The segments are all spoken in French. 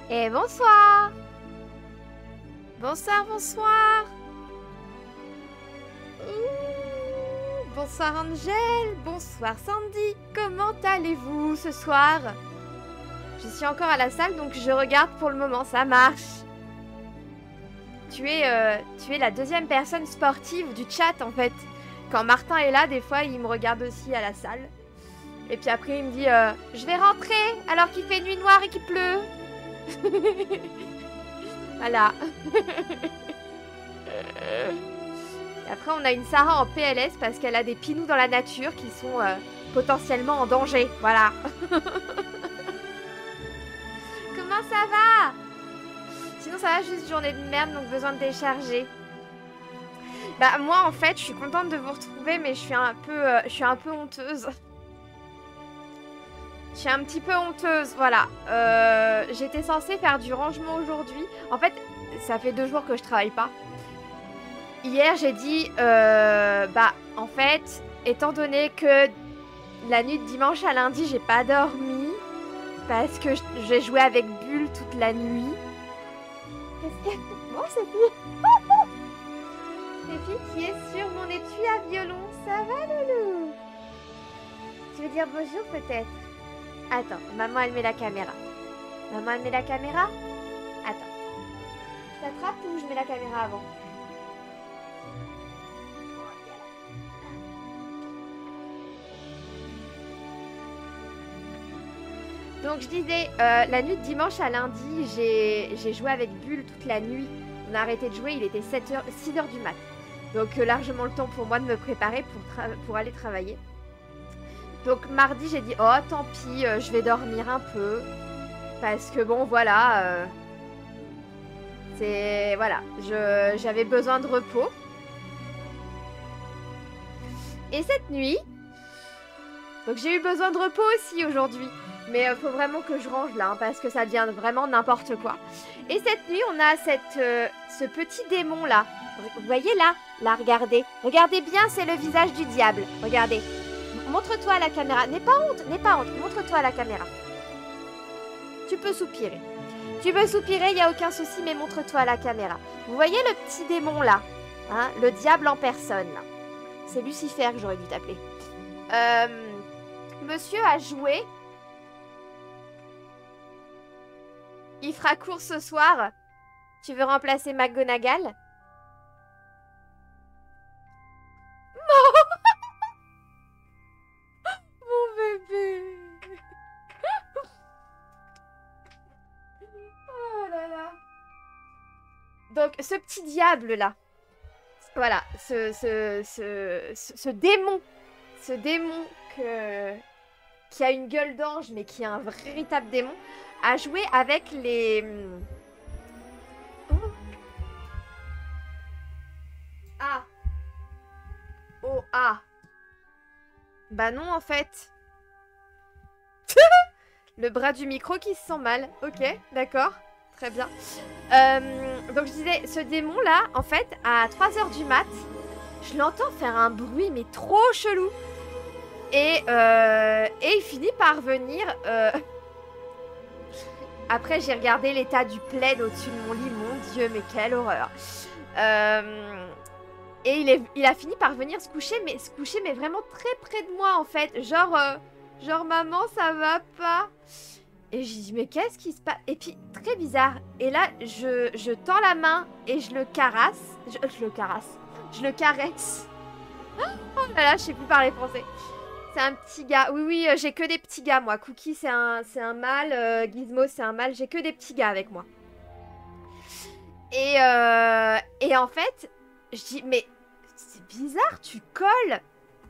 Et bonsoir. Bonsoir, bonsoir. Ouh, bonsoir Angel, bonsoir Sandy. Comment allez-vous ce soir? Je suis encore à la salle, donc je regarde pour le moment, ça marche. Tu es la deuxième personne sportive du chat en fait. Quand Martin est là, des fois, il me regarde aussi à la salle. Et puis après, il me dit je vais rentrer alors qu'il fait nuit noire et qu'il pleut. Voilà. Et après, on a une Sarah en PLS parce qu'elle a des pinous dans la nature qui sont potentiellement en danger. Voilà. Comment ça va? Sinon, ça va, juste journée de merde, donc besoin de décharger. Bah, moi, en fait, je suis contente de vous retrouver, mais je suis un peu honteuse. Je suis un petit peu honteuse, voilà. J'étais censée faire du rangement aujourd'hui. En fait, ça fait 2 jours que je travaille pas. Hier, j'ai dit, bah, en fait, étant donné que la nuit de dimanche à lundi, j'ai pas dormi, parce que j'ai joué avec Bulle toute la nuit. Qu'est-ce que... Bon, c'est fille. C'est fille qui est sur mon étui à violon. Ça va, Loulou? Tu veux dire bonjour, peut-être? Attends, maman, elle met la caméra. Maman, elle met la caméra? Attends. Je t'attrape ou je mets la caméra avant? Donc je disais, la nuit de dimanche à lundi, j'ai joué avec Bulle toute la nuit. On a arrêté de jouer, il était 6h du mat. Donc largement le temps pour moi de me préparer pour aller travailler. Donc mardi, j'ai dit, oh tant pis, je vais dormir un peu. Parce que bon, voilà, voilà, j'avais besoin de repos. Et cette nuit, donc j'ai eu besoin de repos aussi aujourd'hui. Mais faut vraiment que je range là, hein, parce que ça devient vraiment n'importe quoi. Et cette nuit, on a ce petit démon là. Vous voyez là? Là, regardez. Regardez bien, c'est le visage du diable. Regardez. Montre-toi à la caméra. N'aie pas honte, n'aie pas honte. Montre-toi à la caméra. Tu peux soupirer. Tu peux soupirer, il n'y a aucun souci, mais montre-toi à la caméra. Vous voyez le petit démon là, hein? Le diable en personne là. C'est Lucifer que j'aurais dû t'appeler. Monsieur a joué. Il fera court ce soir. Tu veux remplacer McGonagall? Mon bébé. Oh là là. Donc, ce petit diable là. Voilà, ce démon. Ce démon qui a une gueule d'ange, mais qui est un véritable démon, a joué avec les... Oh. Ah. Oh, ah. Bah non, en fait. Le bras du micro qui se sent mal. Ok, d'accord. Très bien. Donc je disais, ce démon-là, en fait, à 3h du mat, je l'entends faire un bruit, mais trop chelou. Et il finit par venir... Après, j'ai regardé l'état du plaid au-dessus de mon lit. Mon Dieu, mais quelle horreur. Et il a fini par venir se coucher, mais vraiment très près de moi, en fait. Genre maman, ça va pas? Et j'ai dit, mais qu'est-ce qui se passe? Et puis, très bizarre. Et là, je tends la main et je le caresse. Je le caresse. Oh là là, je sais plus parler français. C'est un petit gars. Oui, oui, j'ai que des petits gars, moi. Cookie, c'est un mâle. Gizmo, c'est un mâle. J'ai que des petits gars avec moi. Et en fait, je dis, mais c'est bizarre, tu colles.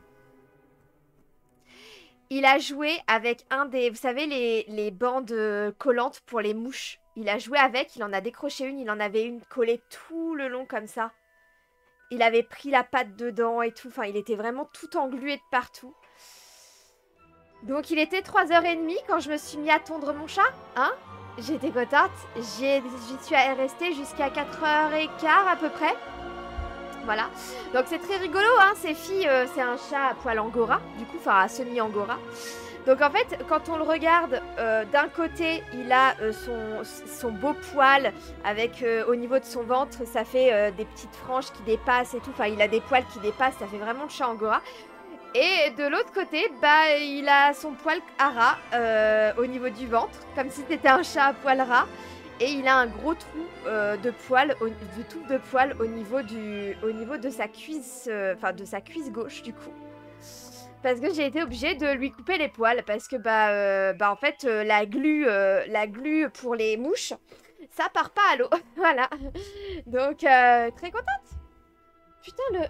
Il a joué avec un des... Vous savez, les bandes collantes pour les mouches. Il a joué avec, il en a décroché une. Il en avait une collée tout le long comme ça. Il avait pris la patte dedans et tout. Enfin, il était vraiment tout englué de partout. Donc, il était 3h30 quand je me suis mis à tondre mon chat. Hein? J'étais contente. J'y suis restée jusqu'à 4h15 à peu près. Voilà. Donc, c'est très rigolo, hein. Ces filles, c'est un chat à poil angora. Du coup, enfin, à semi-angora. Donc en fait, quand on le regarde, d'un côté, il a son beau poil avec au niveau de son ventre, ça fait des petites franges qui dépassent et tout. Enfin, il a des poils qui dépassent, ça fait vraiment le chat angora. Et de l'autre côté, bah, il a son poil à ras au niveau du ventre, comme si c'était un chat à poil ras. Et il a un gros trou de poil, de touffe de poil au niveau de sa cuisse, enfin de sa cuisse gauche du coup. Parce que j'ai été obligée de lui couper les poils parce que en fait la glu pour les mouches, ça part pas à l'eau, voilà. Donc très contente. Putain le.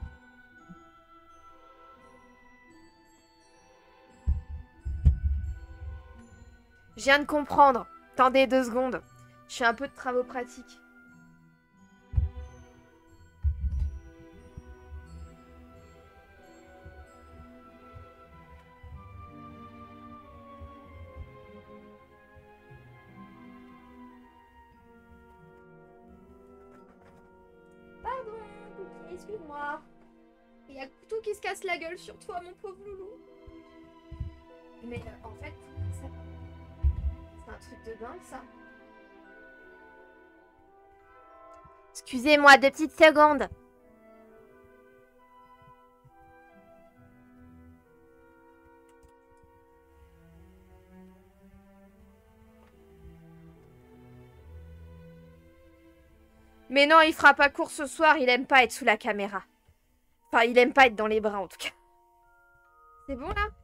Je viens de comprendre. Attendez 2 secondes. Je fais un peu de travaux pratiques. Pardon, Cookie, excuse-moi. Il y a tout qui se casse la gueule sur toi, mon pauvre loulou. Mais en fait, c'est un truc de dingue, ça. Excusez-moi, 2 petites secondes. Mais non, il fera pas court ce soir, il aime pas être sous la caméra. Enfin, il aime pas être dans les bras en tout cas. C'est bon là?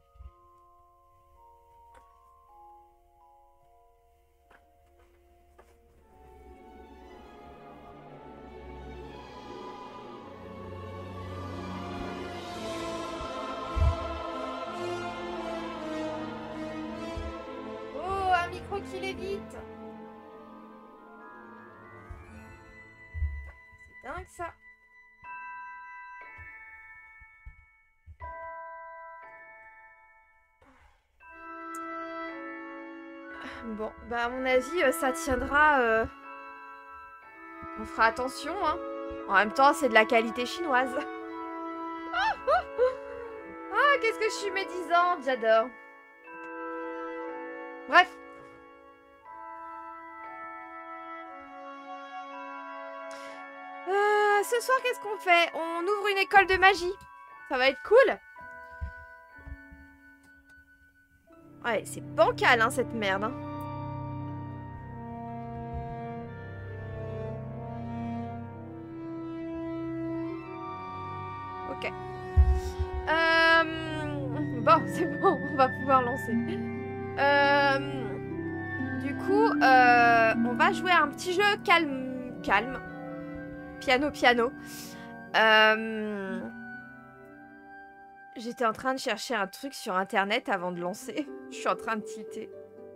Oh, un micro qui l'évite. C'est dingue ça. Bon, bah à mon avis, ça tiendra. On fera attention, hein. En même temps, c'est de la qualité chinoise. Ah, qu'est-ce que je suis médisante, j'adore. Bref. Ce soir, qu'est-ce qu'on fait? On ouvre une école de magie. Ça va être cool. Ouais, c'est bancal, hein, cette merde. Hein. Ok. Bon, c'est bon, on va pouvoir lancer. Du coup, on va jouer à un petit jeu calme. Piano. J'étais en train de chercher un truc sur internet avant de lancer. Je suis en train de tilter.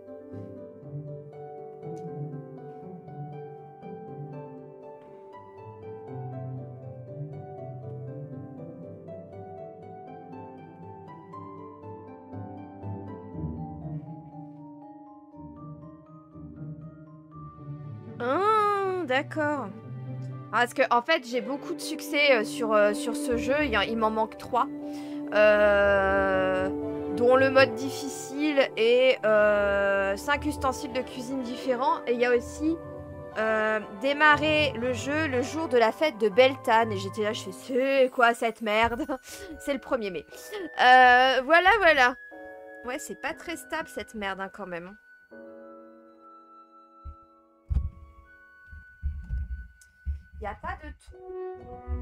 Ah, d'accord. Parce que en fait, j'ai beaucoup de succès sur ce jeu. Il m'en manque 3. Dont le mode difficile et 5 ustensiles de cuisine différents. Et il y a aussi démarrer le jeu le jour de la fête de Beltane. Et j'étais là, je fais, c'est quoi cette merde? C'est le 1er mai. Voilà. Ouais, c'est pas très stable cette merde hein, quand même. Il n'y a pas de tout.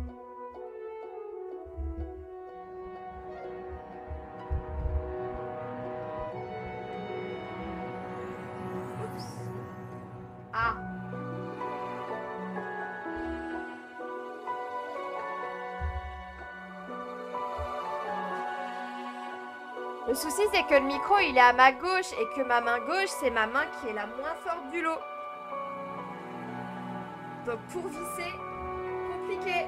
Oups. Ah. Le souci, c'est que le micro, il est à ma gauche et que ma main gauche, c'est ma main qui est la moins forte du lot. Donc pour visser, compliqué.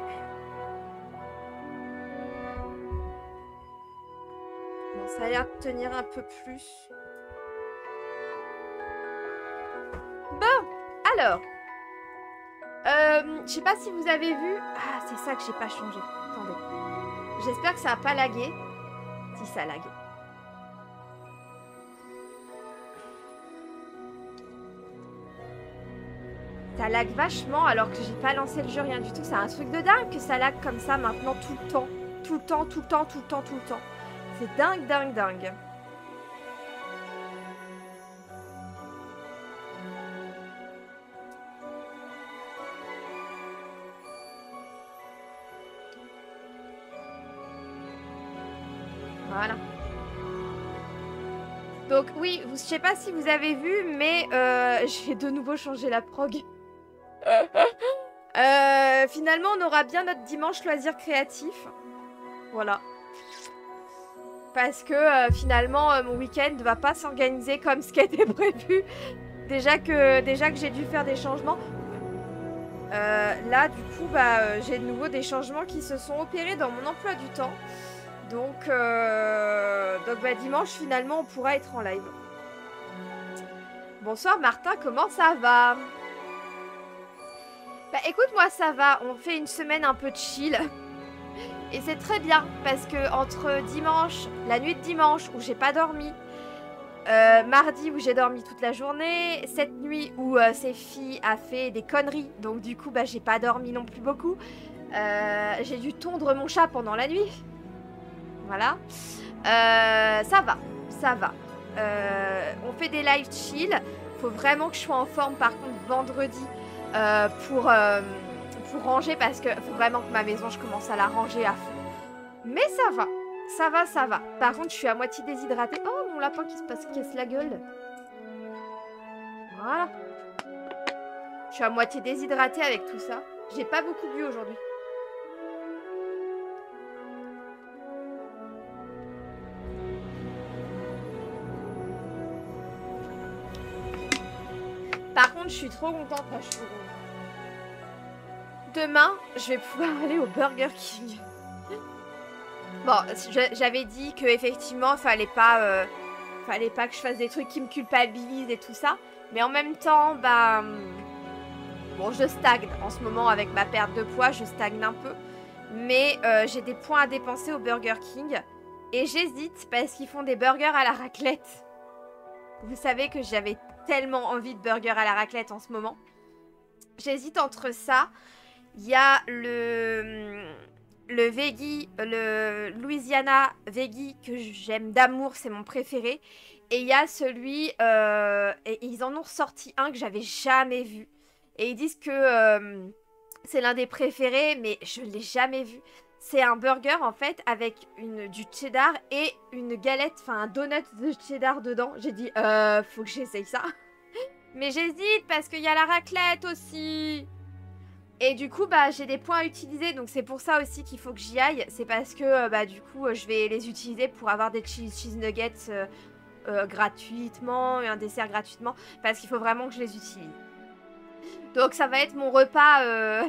Bon, ça a l'air de tenir un peu plus. Bon, alors. Je sais pas si vous avez vu. Ah, c'est ça que j'ai pas changé. Attendez. J'espère que ça a pas lagué. Si ça a lagué. Ça lag vachement alors que j'ai pas lancé le jeu, rien du tout. C'est un truc de dingue que ça lag comme ça maintenant tout le temps. Tout le temps, tout le temps, tout le temps, tout le temps. C'est dingue, dingue, dingue. Voilà. Donc oui, je sais pas si vous avez vu, mais j'ai de nouveau changé la prog. Finalement, on aura bien notre dimanche loisir créatif. Voilà. Parce que finalement, mon week-end ne va pas s'organiser comme ce qui était prévu. Déjà que j'ai dû faire des changements. Là, du coup, j'ai de nouveau des changements qui se sont opérés dans mon emploi du temps. Donc dimanche, finalement, on pourra être en live. Bonsoir Martin, comment ça va? Bah écoute, moi ça va, on fait une semaine un peu chill. Et c'est très bien, parce que entre dimanche, la nuit de dimanche où j'ai pas dormi, mardi où j'ai dormi toute la journée, cette nuit où Séphie a fait des conneries, donc du coup j'ai pas dormi non plus beaucoup. J'ai dû tondre mon chat pendant la nuit. Voilà. Ça va, ça va. On fait des live chill. Faut vraiment que je sois en forme par contre vendredi pour ranger parce que faut vraiment que ma maison je commence à la ranger à fond. Mais ça va, ça va, ça va. Par contre je suis à moitié déshydratée. Oh mon lapin qui se casse la gueule. Voilà. Je suis à moitié déshydratée avec tout ça. J'ai pas beaucoup bu aujourd'hui. Par contre, je suis trop contente. Demain, je vais pouvoir aller au Burger King. Bon, j'avais dit que effectivement, fallait pas que je fasse des trucs qui me culpabilisent et tout ça. Mais en même temps, bon, je stagne en ce moment avec ma perte de poids, je stagne un peu. Mais j'ai des points à dépenser au Burger King. Et j'hésite parce qu'ils font des burgers à la raclette. Vous savez que j'avais tellement envie de burger à la raclette en ce moment. J'hésite entre ça. Il y a le veggie, le Louisiana veggie que j'aime d'amour, c'est mon préféré. Et il y a celui, et ils en ont ressorti un que j'avais jamais vu. Et ils disent que c'est l'un des préférés, mais je l'ai jamais vu. C'est un burger en fait avec du cheddar et une galette, enfin un donut de cheddar dedans. J'ai dit, faut que j'essaye ça. Mais j'hésite parce qu'il y a la raclette aussi. Et du coup, j'ai des points à utiliser. Donc c'est pour ça aussi qu'il faut que j'y aille. C'est parce que du coup, je vais les utiliser pour avoir des cheese nuggets gratuitement et un dessert gratuitement. Parce qu'il faut vraiment que je les utilise. Donc ça va être mon repas...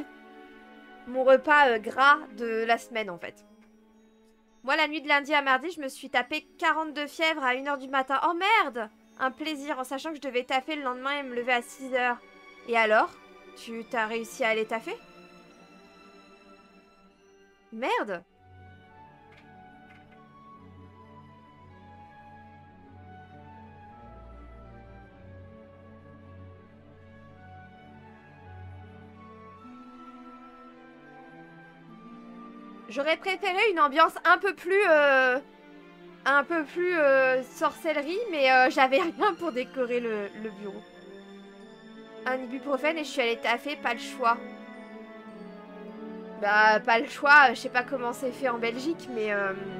gras de la semaine en fait. Moi la nuit de lundi à mardi je me suis tapé 42 fièvres à 1h du matin. Oh merde! Un plaisir en sachant que je devais taffer le lendemain et me lever à 6h. Et alors? Tu t'as réussi à aller taffer? Merde! J'aurais préféré une ambiance un peu plus sorcellerie, mais j'avais rien pour décorer le bureau. Un ibuprofène et je suis allée taffer, pas le choix. Pas le choix, je sais pas comment c'est fait en Belgique, mais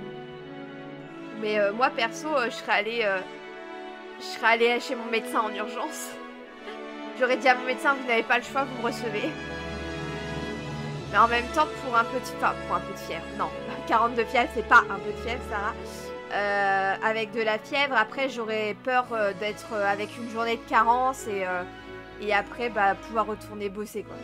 moi perso, je serais allée chez mon médecin en urgence. J'aurais dit à mon médecin, vous n'avez pas le choix, vous me recevez. Mais en même temps, pour un peu de fièvre. Non, 42 fièvres, c'est pas un peu de fièvre, Sarah. Avec de la fièvre, après, j'aurais peur d'être avec une journée de carence et après, pouvoir retourner bosser, quoi.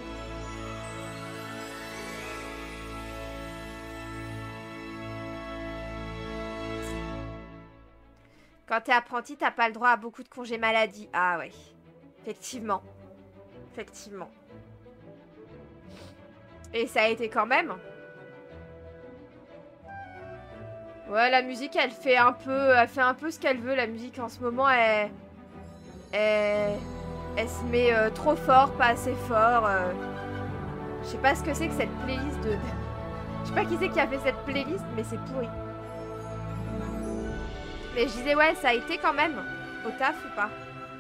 Quand t'es apprenti, t'as pas le droit à beaucoup de congés maladie. Ah ouais, effectivement. Effectivement. Et ça a été quand même. Ouais, la musique, elle fait un peu ce qu'elle veut. La musique, en ce moment, Elle se met trop fort, pas assez fort. Je sais pas ce que c'est que cette playlist de... Je sais pas qui c'est qui a fait cette playlist, mais c'est pourri. Mais je disais, ouais, ça a été quand même au taf ou pas?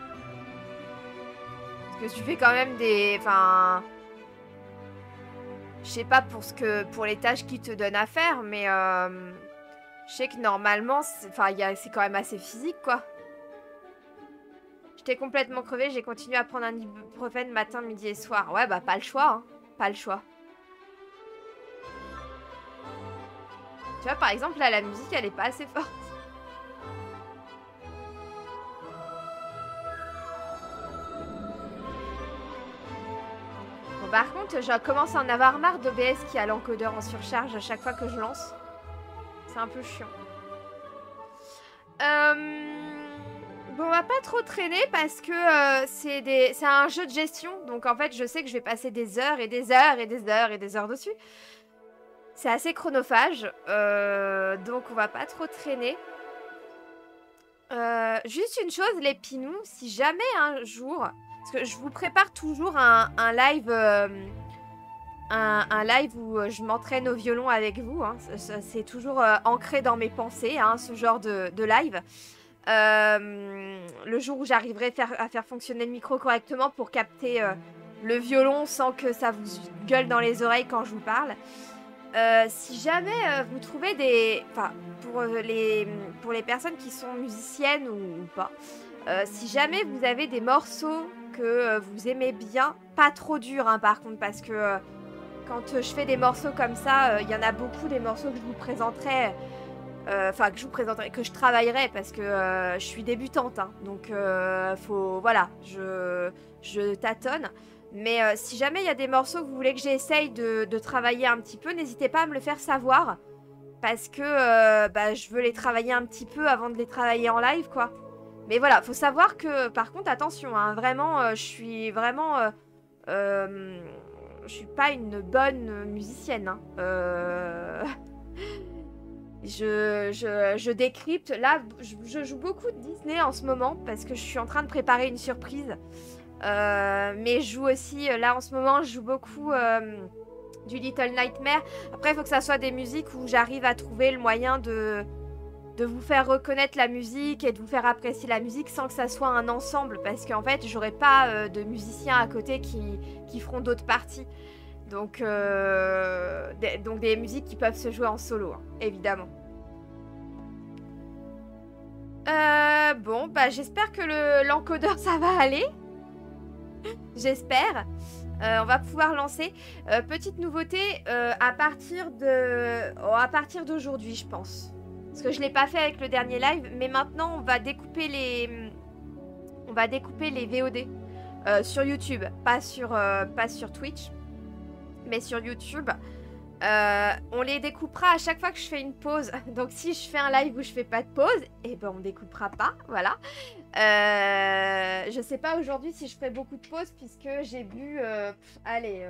Parce que tu fais quand même des... Enfin... Je sais pas pour les tâches qu'ils te donnent à faire, mais je sais que normalement, c'est quand même assez physique, quoi. J'étais complètement crevée, j'ai continué à prendre un ibuprofène matin, midi et soir. Ouais, bah pas le choix, hein. Pas le choix. Tu vois, par exemple, là, la musique, elle est pas assez forte. Bon, par contre, je commence à en avoir marre d'OBS qui a l'encodeur en surcharge à chaque fois que je lance. C'est un peu chiant. Bon, on va pas trop traîner parce que c'est un jeu de gestion. Donc, en fait, je sais que je vais passer des heures et des heures et des heures et des heures dessus. C'est assez chronophage. Donc, on va pas trop traîner. Juste une chose, les pinous, si jamais un jour... Parce que je vous prépare toujours un live... un live où je m'entraîne au violon avec vous. Hein. C'est toujours ancré dans mes pensées, hein, ce genre de live. Le jour où j'arriverai à faire fonctionner le micro correctement pour capter le violon sans que ça vous gueule dans les oreilles quand je vous parle. Si jamais vous trouvez des... Enfin, pour les personnes qui sont musiciennes ou pas, si jamais vous avez des morceaux que vous aimez bien, pas trop durs hein, par contre, parce que quand je fais des morceaux comme ça, il y en a beaucoup des morceaux que je vous présenterai... Enfin, que je travaillerai parce que je suis débutante. Hein, donc, voilà, je tâtonne. Mais si jamais il y a des morceaux que vous voulez que j'essaye de travailler un petit peu, n'hésitez pas à me le faire savoir. Parce que je veux les travailler un petit peu avant de les travailler en live, quoi. Mais voilà, faut savoir que, par contre, attention, hein, vraiment, je suis vraiment... je suis pas une bonne musicienne. Hein. Je décrypte. Là, je joue beaucoup de Disney en ce moment parce que je suis en train de préparer une surprise. Mais je joue aussi, là en ce moment, je joue beaucoup du Little Nightmare. Après, il faut que ça soit des musiques où j'arrive à trouver le moyen de vous faire reconnaître la musique et de vous faire apprécier la musique sans que ça soit un ensemble. Parce qu'en fait, j'aurai pas de musiciens à côté qui feront d'autres parties. Donc des musiques qui peuvent se jouer en solo, hein, évidemment. Bon, bah j'espère que l'encodeur ça va aller. J'espère. On va pouvoir lancer. Petite nouveauté, à partir d'aujourd'hui, je pense. Parce que je ne l'ai pas fait avec le dernier live, mais maintenant on va découper les VOD sur YouTube, pas sur Twitch. Mais sur YouTube, on les découpera à chaque fois que je fais une pause. Donc si je fais un live où je fais pas de pause, et ben on découpera pas, voilà. Je sais pas aujourd'hui si je ferai beaucoup de pauses puisque j'ai bu, allez,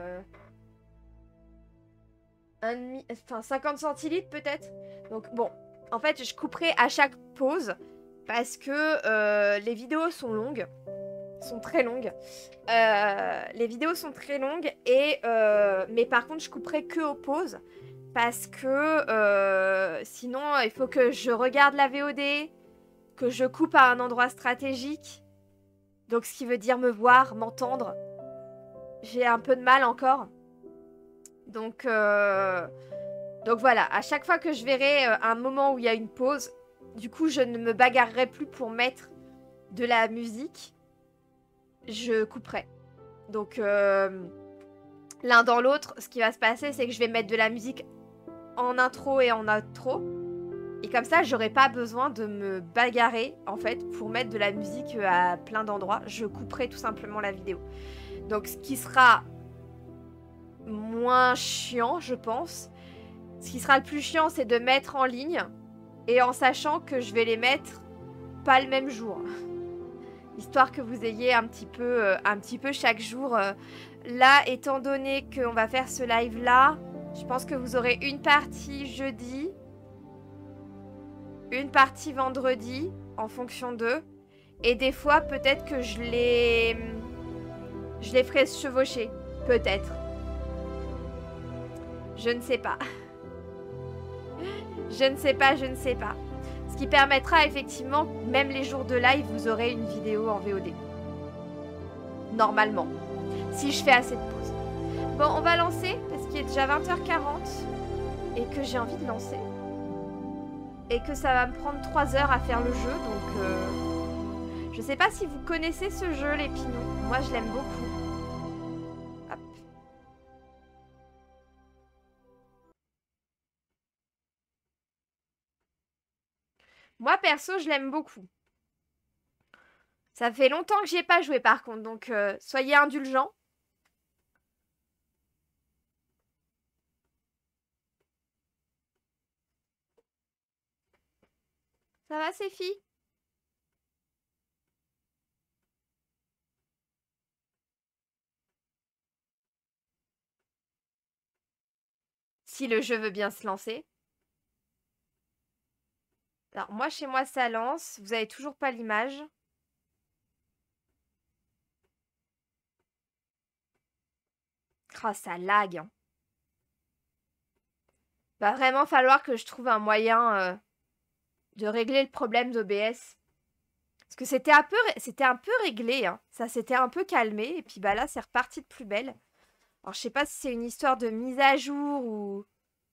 50 centilitres peut-être. Donc bon, en fait je couperai à chaque pause parce que les vidéos sont longues. Sont très longues. Les vidéos sont très longues et mais par contre je couperai que aux pauses parce que sinon il faut que je regarde la VOD, que je coupe à un endroit stratégique, donc ce qui veut dire me voir, m'entendre. J'ai un peu de mal encore, donc voilà, à chaque fois que je verrai un moment où il y a une pause, du coup je ne me bagarrerai plus pour mettre de la musique. Je couperai. Donc, l'un dans l'autre, ce qui va se passer, c'est que je vais mettre de la musique en intro et en outro. Et comme ça, j'aurai pas besoin de me bagarrer, en fait, pour mettre de la musique à plein d'endroits. Je couperai tout simplement la vidéo. Donc, ce qui sera moins chiant, je pense. Ce qui sera le plus chiant, c'est de mettre en ligne et en sachant que je vais les mettre pas le même jour. Histoire que vous ayez un petit peu chaque jour. Là, étant donné qu'on va faire ce live-là, je pense que vous aurez une partie jeudi, une partie vendredi, en fonction d'eux. Et des fois, peut-être que je les Je les ferai se chevaucher. Peut-être. Je ne sais pas. Je ne sais pas, je ne sais pas. Ce qui permettra effectivement, même les jours de live, vous aurez une vidéo en VOD. Normalement. Si je fais assez de pauses. Bon, on va lancer, parce qu'il est déjà 20h40. Et que j'ai envie de lancer. Et que ça va me prendre 3 heures à faire le jeu, donc... Je sais pas si vous connaissez ce jeu, les Pinous. Moi, je l'aime beaucoup. Hop. Moi, perso, je l'aime beaucoup. Ça fait longtemps que j'y ai pas joué, par contre, donc soyez indulgents. Ça va, ces filles? Si le jeu veut bien se lancer. Alors, moi, chez moi, ça lance. Vous avez toujours pas l'image. Oh, ça lag. Hein. Va vraiment falloir que je trouve un moyen de régler le problème d'OBS. Parce que c'était un peu réglé. Hein. Ça s'était un peu calmé. Et puis bah là, c'est reparti de plus belle. Alors, je sais pas si c'est une histoire de mise à jour ou...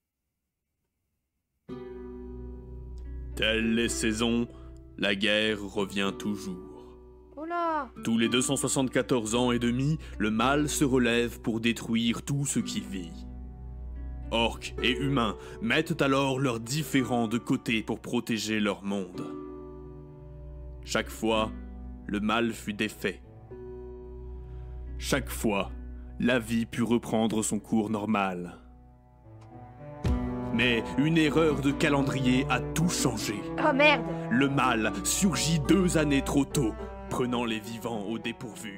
Telles les saisons, la guerre revient toujours. Oh là! Tous les 274 ans et demi, le mal se relève pour détruire tout ce qui vit. Orques et humains mettent alors leurs différends de côté pour protéger leur monde. Chaque fois, le mal fut défait. Chaque fois, la vie put reprendre son cours normal. Mais une erreur de calendrier a tout changé. Oh merde! Le mal surgit 2 années trop tôt, prenant les vivants au dépourvu.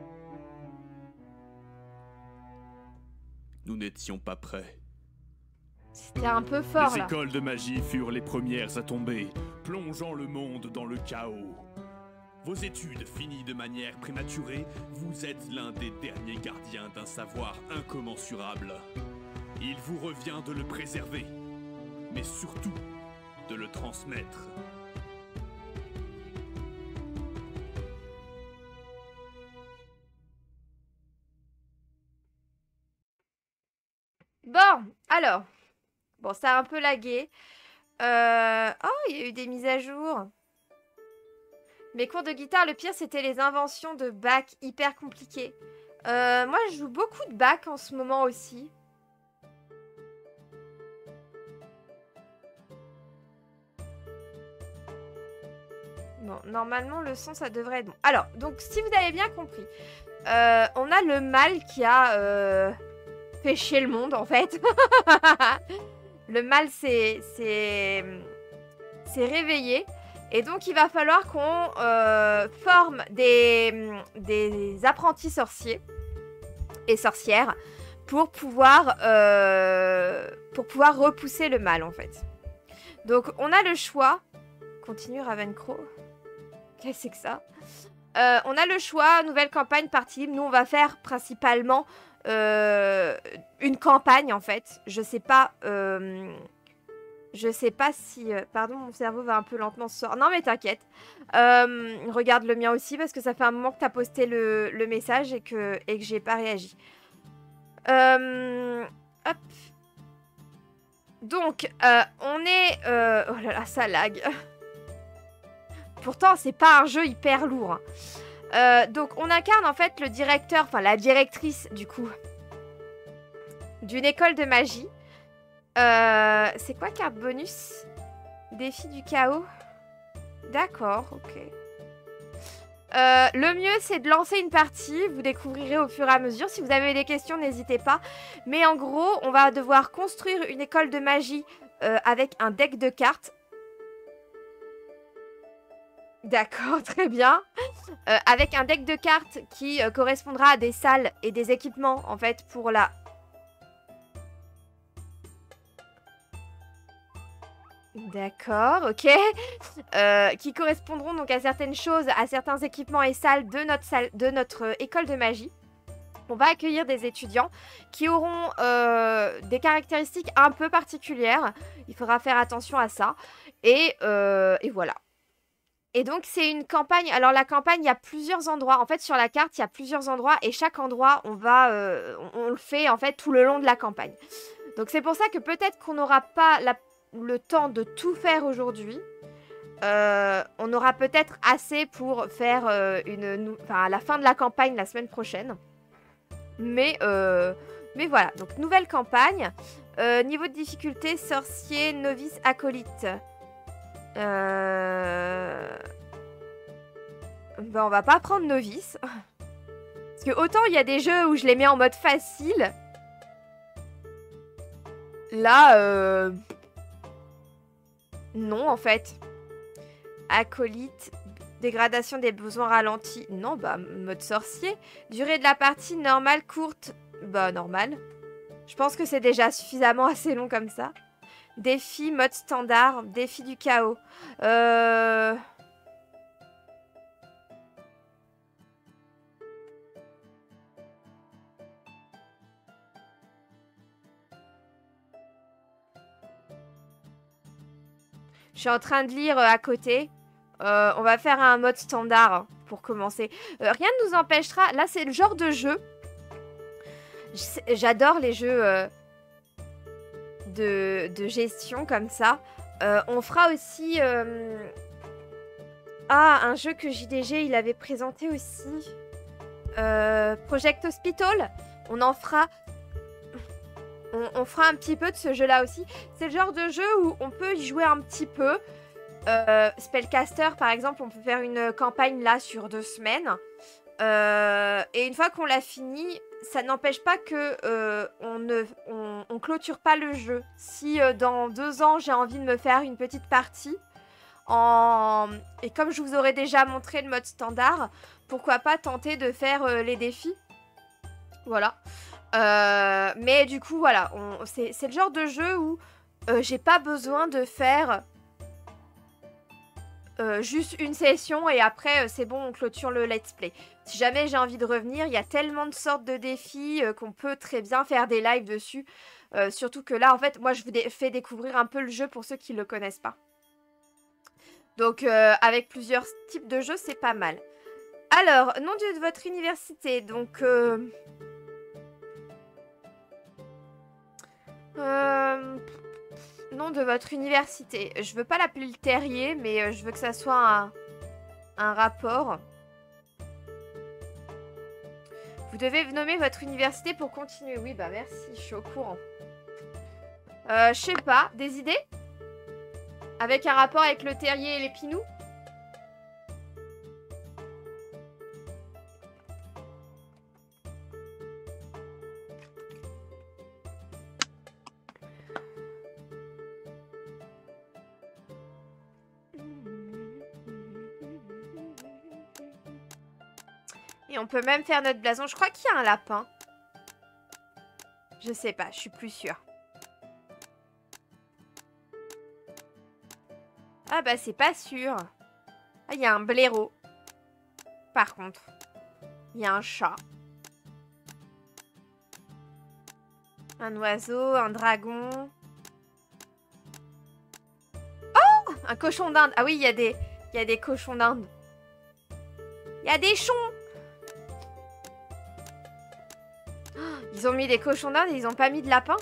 Nous n'étions pas prêts. C'était un peu fort Les là. écoles de magie furent les premières à tomber, plongeant le monde dans le chaos. Vos études finies de manière prématurée, vous êtes l'un des derniers gardiens d'un savoir incommensurable. Il vous revient de le préserver, mais surtout de le transmettre. Bon, alors. Bon, ça a un peu lagué. Oh, il y a eu des mises à jour. Mes cours de guitare, le pire, c'était les inventions de Bach, hyper compliquées. Moi, je joue beaucoup de Bach en ce moment aussi. Bon, normalement, le son, ça devrait être bon. Alors, donc, si vous avez bien compris, on a le mal qui a fait chier le monde, en fait. Le mal s'est réveillé. Et donc, il va falloir qu'on forme des apprentis sorciers et sorcières pour pouvoir repousser le mal, en fait. Donc, on a le choix. Continue Ravencrow. Qu'est-ce que c'est que ça? On a le choix, nouvelle campagne, partie libre. Nous, on va faire principalement une campagne, en fait. Je sais pas si... pardon, mon cerveau va un peu lentement ce soir. Non, mais t'inquiète. Regarde le mien aussi, parce que ça fait un moment que t'as posté le message et que j'ai pas réagi. Hop. Donc, on est... oh là là, ça lag. Pourtant, c'est pas un jeu hyper lourd. Donc, on incarne en fait le directeur, enfin la directrice, du coup, d'une école de magie. C'est quoi carte bonus? Défi du chaos. D'accord, ok. Le mieux, c'est de lancer une partie. Vous découvrirez au fur et à mesure. Si vous avez des questions, n'hésitez pas. Mais en gros, on va devoir construire une école de magie avec un deck de cartes. D'accord, très bien. Avec un deck de cartes qui correspondra à des salles et des équipements, en fait, pour la... D'accord, ok. Qui correspondront donc à certaines choses, à certains équipements et salles de notre école de magie. On va accueillir des étudiants qui auront des caractéristiques un peu particulières. Il faudra faire attention à ça. Et voilà. Et donc, c'est une campagne. Alors, la campagne, il y a plusieurs endroits. En fait, sur la carte, il y a plusieurs endroits. Et chaque endroit, on le fait, en fait, tout le long de la campagne. Donc, c'est pour ça que peut-être qu'on n'aura pas le temps de tout faire aujourd'hui. On aura peut-être assez pour faire à la fin de la campagne, la semaine prochaine. Mais voilà. Donc, nouvelle campagne. Niveau de difficulté, sorcier, novice, acolyte. Ben, on va pas prendre novice. Parce que autant il y a des jeux où je les mets en mode facile. Là, non en fait. Acolyte, dégradation des besoins ralentis. Non, bah mode sorcier. Durée de la partie normale, courte. Bah normal. Je pense que c'est déjà suffisamment assez long comme ça. Défi, mode standard, défi du chaos. Je suis en train de lire à côté. On va faire un mode standard pour commencer. Rien ne nous empêchera... Là, c'est le genre de jeu. J'adore les jeux de gestion comme ça. On fera aussi... un jeu que JDG, il avait présenté aussi. Project Hospital. On en fera... On fera un petit peu de ce jeu-là aussi. C'est le genre de jeu où on peut y jouer un petit peu. Spellcaster, par exemple, on peut faire une campagne là sur 2 semaines. Et une fois qu'on l'a fini, ça n'empêche pas que on clôture pas le jeu. Si dans 2 ans, j'ai envie de me faire une petite partie, et comme je vous aurais déjà montré le mode standard, pourquoi pas tenter de faire les défis. Voilà. Mais du coup, voilà, c'est le genre de jeu où j'ai pas besoin de faire juste une session et après c'est bon, on clôture le let's play. Si jamais j'ai envie de revenir, il y a tellement de sortes de défis qu'on peut très bien faire des lives dessus. Surtout que là, en fait, moi je vous fais découvrir un peu le jeu pour ceux qui le connaissent pas. Donc avec plusieurs types de jeux, c'est pas mal. Alors, nom de votre université, donc... nom de votre université. Je veux pas l'appeler le terrier, mais je veux que ça soit un rapport. Vous devez nommer votre université pour continuer. Oui, bah merci, je suis au courant. Je sais pas, des idées? Avec un rapport avec le terrier et les pinous? Et on peut même faire notre blason. Je crois qu'il y a un lapin. Je sais pas, je suis plus sûre. Ah bah c'est pas sûr. Ah, il y a un blaireau. Par contre. Il y a un chat. Un oiseau, un dragon. Oh! Un cochon d'Inde. Ah oui, il y a des cochons d'Inde. Il y a des chons. Ils ont mis des cochons d'Inde et ils ont pas mis de lapin?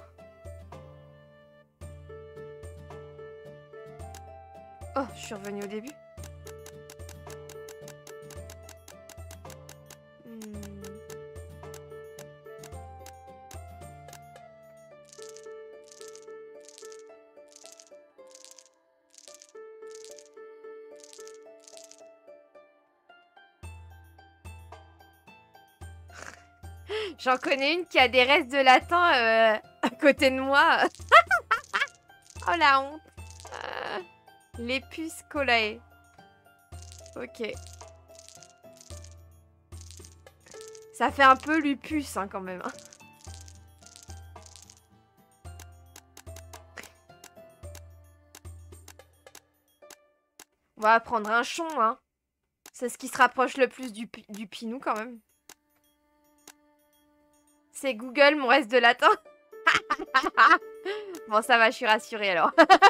Oh, je suis revenue au début. J'en connais une qui a des restes de latin à côté de moi. Oh la honte. Les puces colae. Ok. Ça fait un peu lupus hein, quand même. On va prendre un chon. Hein. C'est ce qui se rapproche le plus du pinou quand même. c'est Google, mon reste de latin. Bon, ça va, je suis rassurée alors.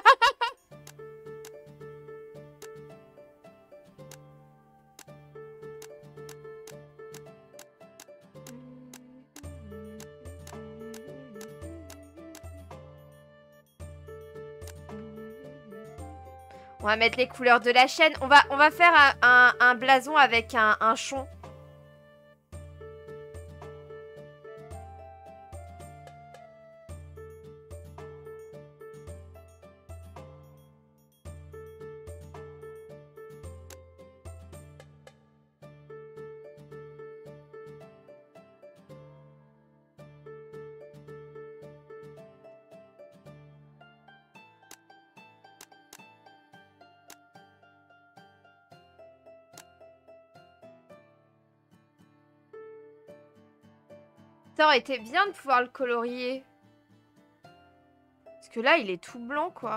On va mettre les couleurs de la chaîne. On va faire un blason avec un chon. Ça aurait été bien de pouvoir le colorier. Parce que là, il est tout blanc, quoi.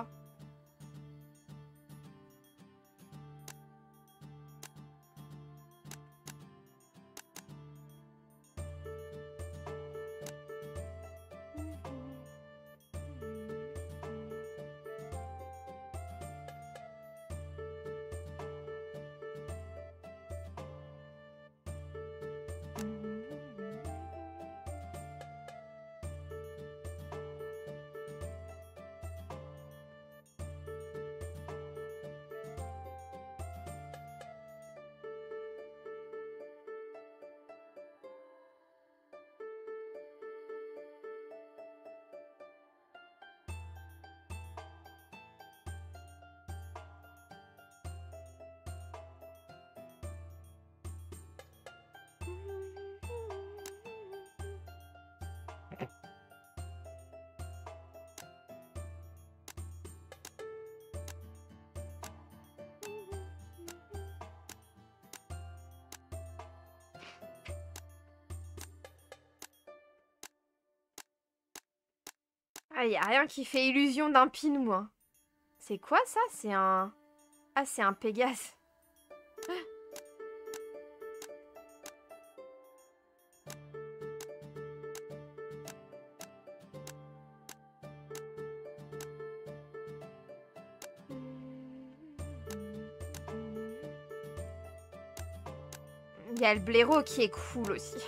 Ah, y a rien qui fait illusion d'un pinou, hein. C'est quoi ça? C'est un... Ah, c'est un Pégase. Il y a le blaireau qui est cool aussi.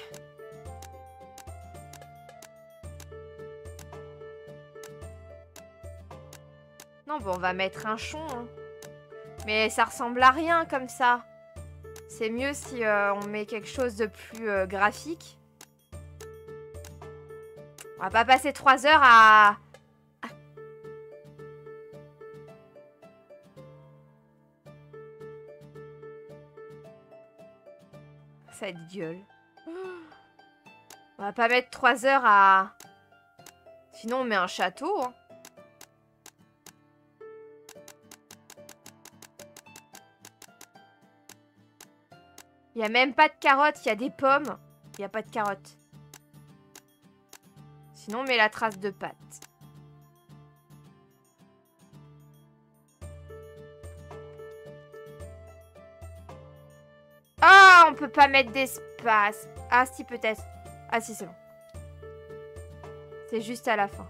Non, bon, on va mettre un chon. Hein. Mais ça ressemble à rien comme ça. C'est mieux si on met quelque chose de plus graphique. On va pas passer 3 heures à... Ça a de gueule. On va pas mettre 3 heures à... Sinon on met un château. Hein. Il y a même pas de carottes, il y a des pommes. Il y a pas de carottes. Sinon on met la trace de pâte. Ah, on peut pas mettre d'espace. Ah, si, peut-être. Ah, si, c'est bon. C'est juste à la fin.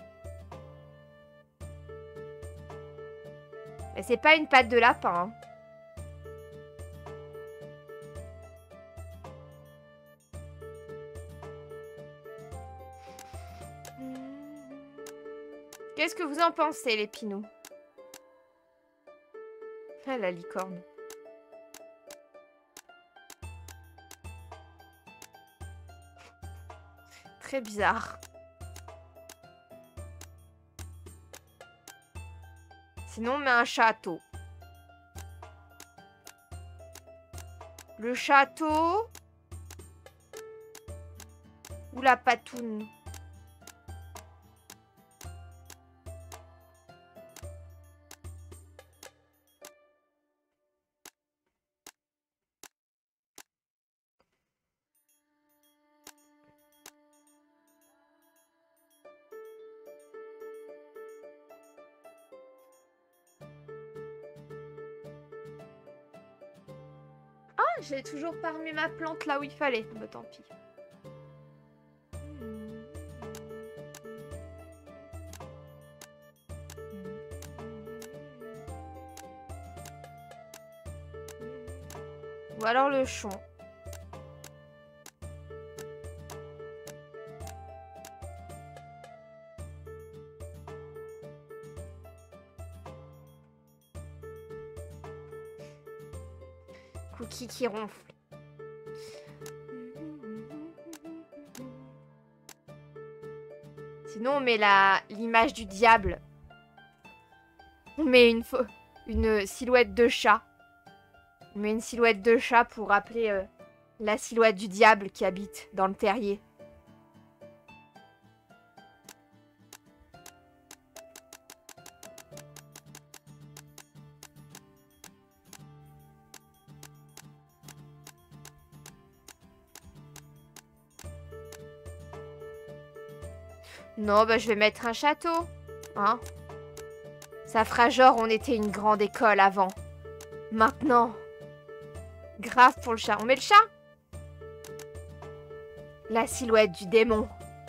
Mais c'est pas une patte de lapin. Hein. Qu'est-ce que vous en pensez, les pinous? Ah, la licorne. Très bizarre. Sinon, on met un château. Le château. Ou la patoune. J'ai toujours pas remis ma plante là où il fallait. Bah tant pis. Ou alors le chon. Cookie qui ronfle. Sinon, on met l'image du diable. On met une silhouette de chat. On met une silhouette de chat pour rappeler la silhouette du diable qui habite dans le terrier. Non, bah je vais mettre un château. Hein? Ça fera genre on était une grande école avant. Maintenant. Grave pour le chat. On met le chat? La silhouette du démon.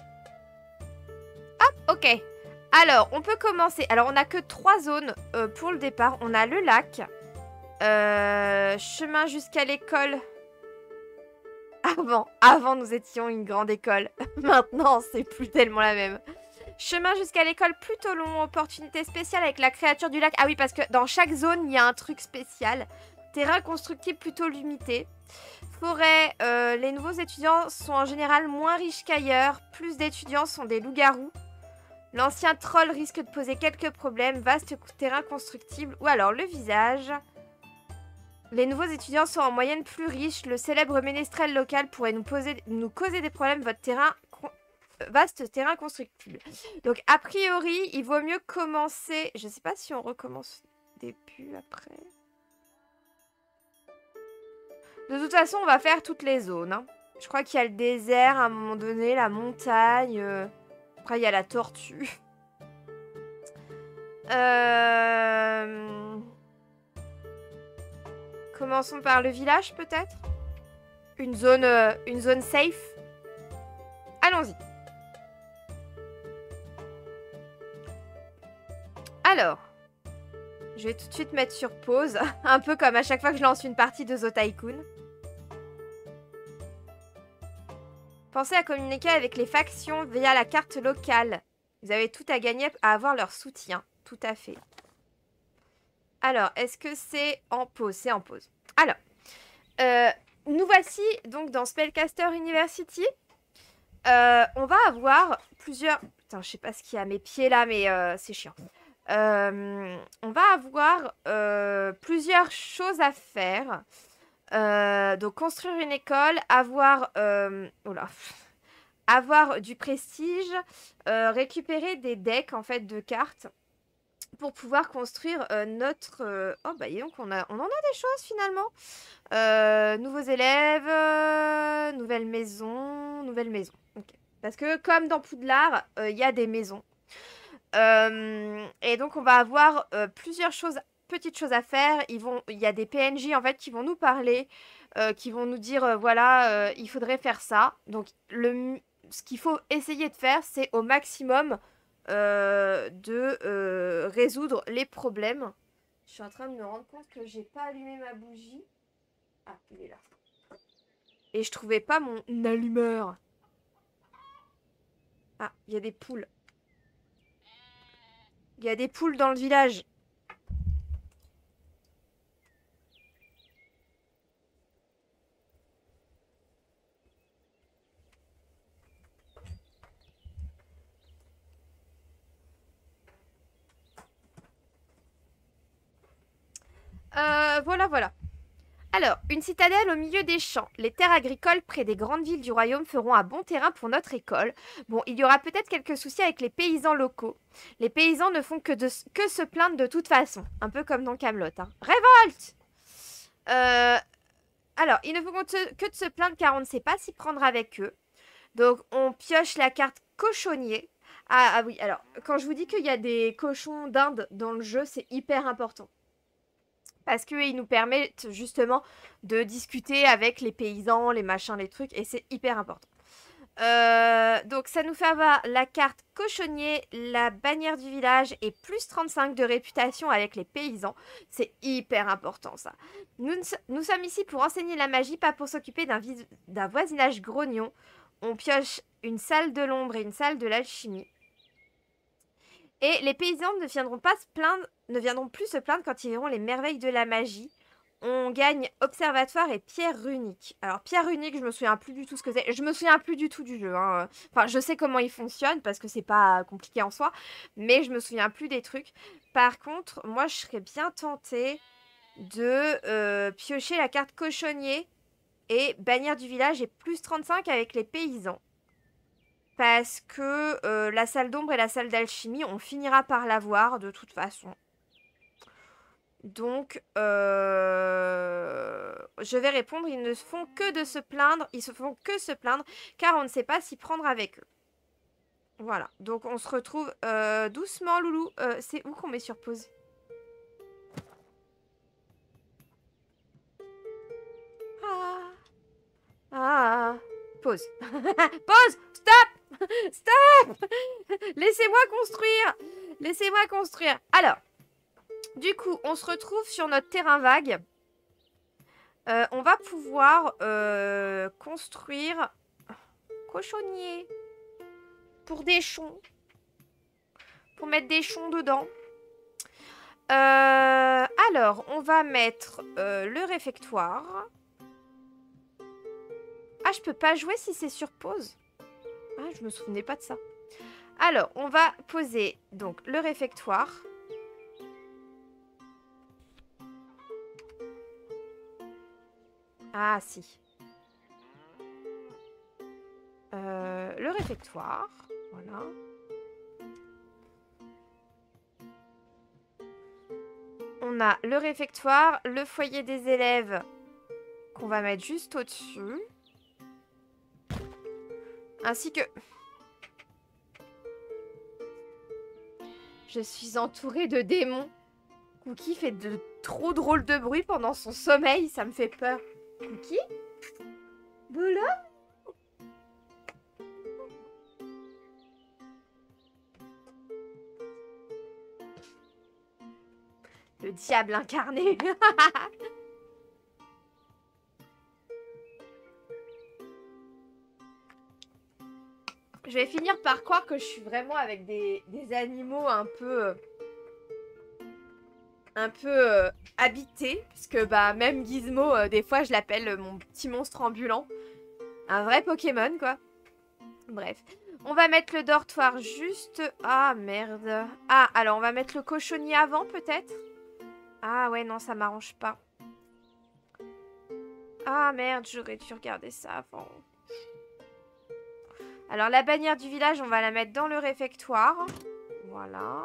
Hop, ok. Alors, on peut commencer. Alors, on n'a que 3 zones pour le départ. On a le lac. Chemin jusqu'à l'école. Avant, nous étions une grande école. Maintenant, c'est plus tellement la même. Chemin jusqu'à l'école plutôt long. Opportunité spéciale avec la créature du lac. Ah oui, parce que dans chaque zone, il y a un truc spécial. Terrain constructible plutôt limité. Forêt. Les nouveaux étudiants sont en général moins riches qu'ailleurs. Plus d'étudiants sont des loups-garous. L'ancien troll risque de poser quelques problèmes. Vaste terrain constructible. Ou alors le visage. Les nouveaux étudiants sont en moyenne plus riches. Le célèbre ménestrel local pourrait nous causer des problèmes. Votre terrain... vaste terrain constructible. Donc, a priori, il vaut mieux commencer... Je sais pas si on recommence début après. De toute façon, on va faire toutes les zones. Hein. Je crois qu'il y a le désert à un moment donné, la montagne. Après, il y a la tortue. Commençons par le village, peut-être. Une zone safe. Allons-y. Alors, je vais tout de suite mettre sur pause. Un peu comme à chaque fois que je lance une partie de The Tycoon. Pensez à communiquer avec les factions via la carte locale. Vous avez tout à gagner à avoir leur soutien. Tout à fait. Alors, est-ce que c'est en pause? C'est en pause. Alors, nous voici donc dans Spellcaster University. On va avoir plusieurs... Putain, je sais pas ce qu'il y a à mes pieds là, mais c'est chiant. On va avoir plusieurs choses à faire. Donc, construire une école, avoir... avoir du prestige, récupérer des decks en fait de cartes pour pouvoir construire notre... Oh bah donc on en a des choses finalement. Nouveaux élèves, nouvelle maison. Okay. Parce que comme dans Poudlard, il y a des maisons. Et donc on va avoir plusieurs petites choses à faire. Il y a des PNJ en fait qui vont nous parler, qui vont nous dire voilà, il faudrait faire ça. Donc ce qu'il faut essayer de faire, c'est au maximum de résoudre les problèmes. Je suis en train de me rendre compte que j'ai pas allumé ma bougie. Ah, il est là. Et je trouvais pas mon allumeur. Ah, il y a des poules. Il y a des poules dans le village. Voilà. Alors, une citadelle au milieu des champs. Les terres agricoles près des grandes villes du royaume feront un bon terrain pour notre école. Bon, il y aura peut-être quelques soucis avec les paysans locaux. Les paysans ne font que se plaindre de toute façon. Un peu comme dans Camelot. Hein. Révolte! Alors, il ne faut que de se plaindre car on ne sait pas s'y prendre avec eux. Donc, on pioche la carte cochonnier. Ah oui, alors, quand je vous dis qu'il y a des cochons d'Inde dans le jeu, c'est hyper important. Parce qu'ils nous permettent justement de discuter avec les paysans, les machins, les trucs. Et c'est hyper important. Donc ça nous fait avoir la carte cochonnier, la bannière du village et plus 35 de réputation avec les paysans. C'est hyper important ça. Nous sommes ici pour enseigner la magie, pas pour s'occuper d'un voisinage grognon. On pioche une salle de l'ombre et une salle de l'alchimie. Et les paysans ne viendront plus se plaindre quand ils verront les merveilles de la magie. On gagne observatoire et pierre runique. Alors pierre runique, je me souviens plus du tout ce que c'est. Je me souviens plus du tout du jeu. Hein. Enfin, je sais comment il fonctionne parce que c'est pas compliqué en soi, mais je me souviens plus des trucs. Par contre, moi, je serais bien tentée de piocher la carte cochonnier et bannière du village et plus 35 avec les paysans. Parce que la salle d'ombre et la salle d'alchimie, on finira par l'avoir de toute façon. Donc, je vais répondre, ils ne font que de se plaindre, ils se font que se plaindre, car on ne sait pas s'y prendre avec eux. Voilà, donc on se retrouve doucement, Loulou. C'est où qu'on met sur pause? Pause. Pause. Stop. Stop. Laissez-moi construire. Laissez-moi construire. Alors, du coup, on se retrouve sur notre terrain vague. On va pouvoir construire cochonnier pour des chons. Pour mettre des chons dedans. Alors, on va mettre le réfectoire. Ah, je peux pas jouer si c'est sur pause. Ah, je me souvenais pas de ça. Alors, on va poser donc le réfectoire. Ah, si. Le réfectoire. Voilà. On a le réfectoire, le foyer des élèves qu'on va mettre juste au-dessus. Ainsi que... Je suis entourée de démons. Cookie fait de trop drôles de bruit pendant son sommeil, ça me fait peur. Cookie? Boula? Le diable incarné. Je vais finir par croire que je suis vraiment avec des animaux un peu habités. Puisque bah, même Gizmo, des fois, je l'appelle mon petit monstre ambulant. Un vrai Pokémon, quoi. Bref. On va mettre le dortoir juste... Ah, merde. Ah, alors on va mettre le cochonnier avant, peut-être? Ah, ouais, non, ça m'arrange pas. Ah, merde, j'aurais dû regarder ça avant. Alors, la bannière du village, on va la mettre dans le réfectoire. Voilà.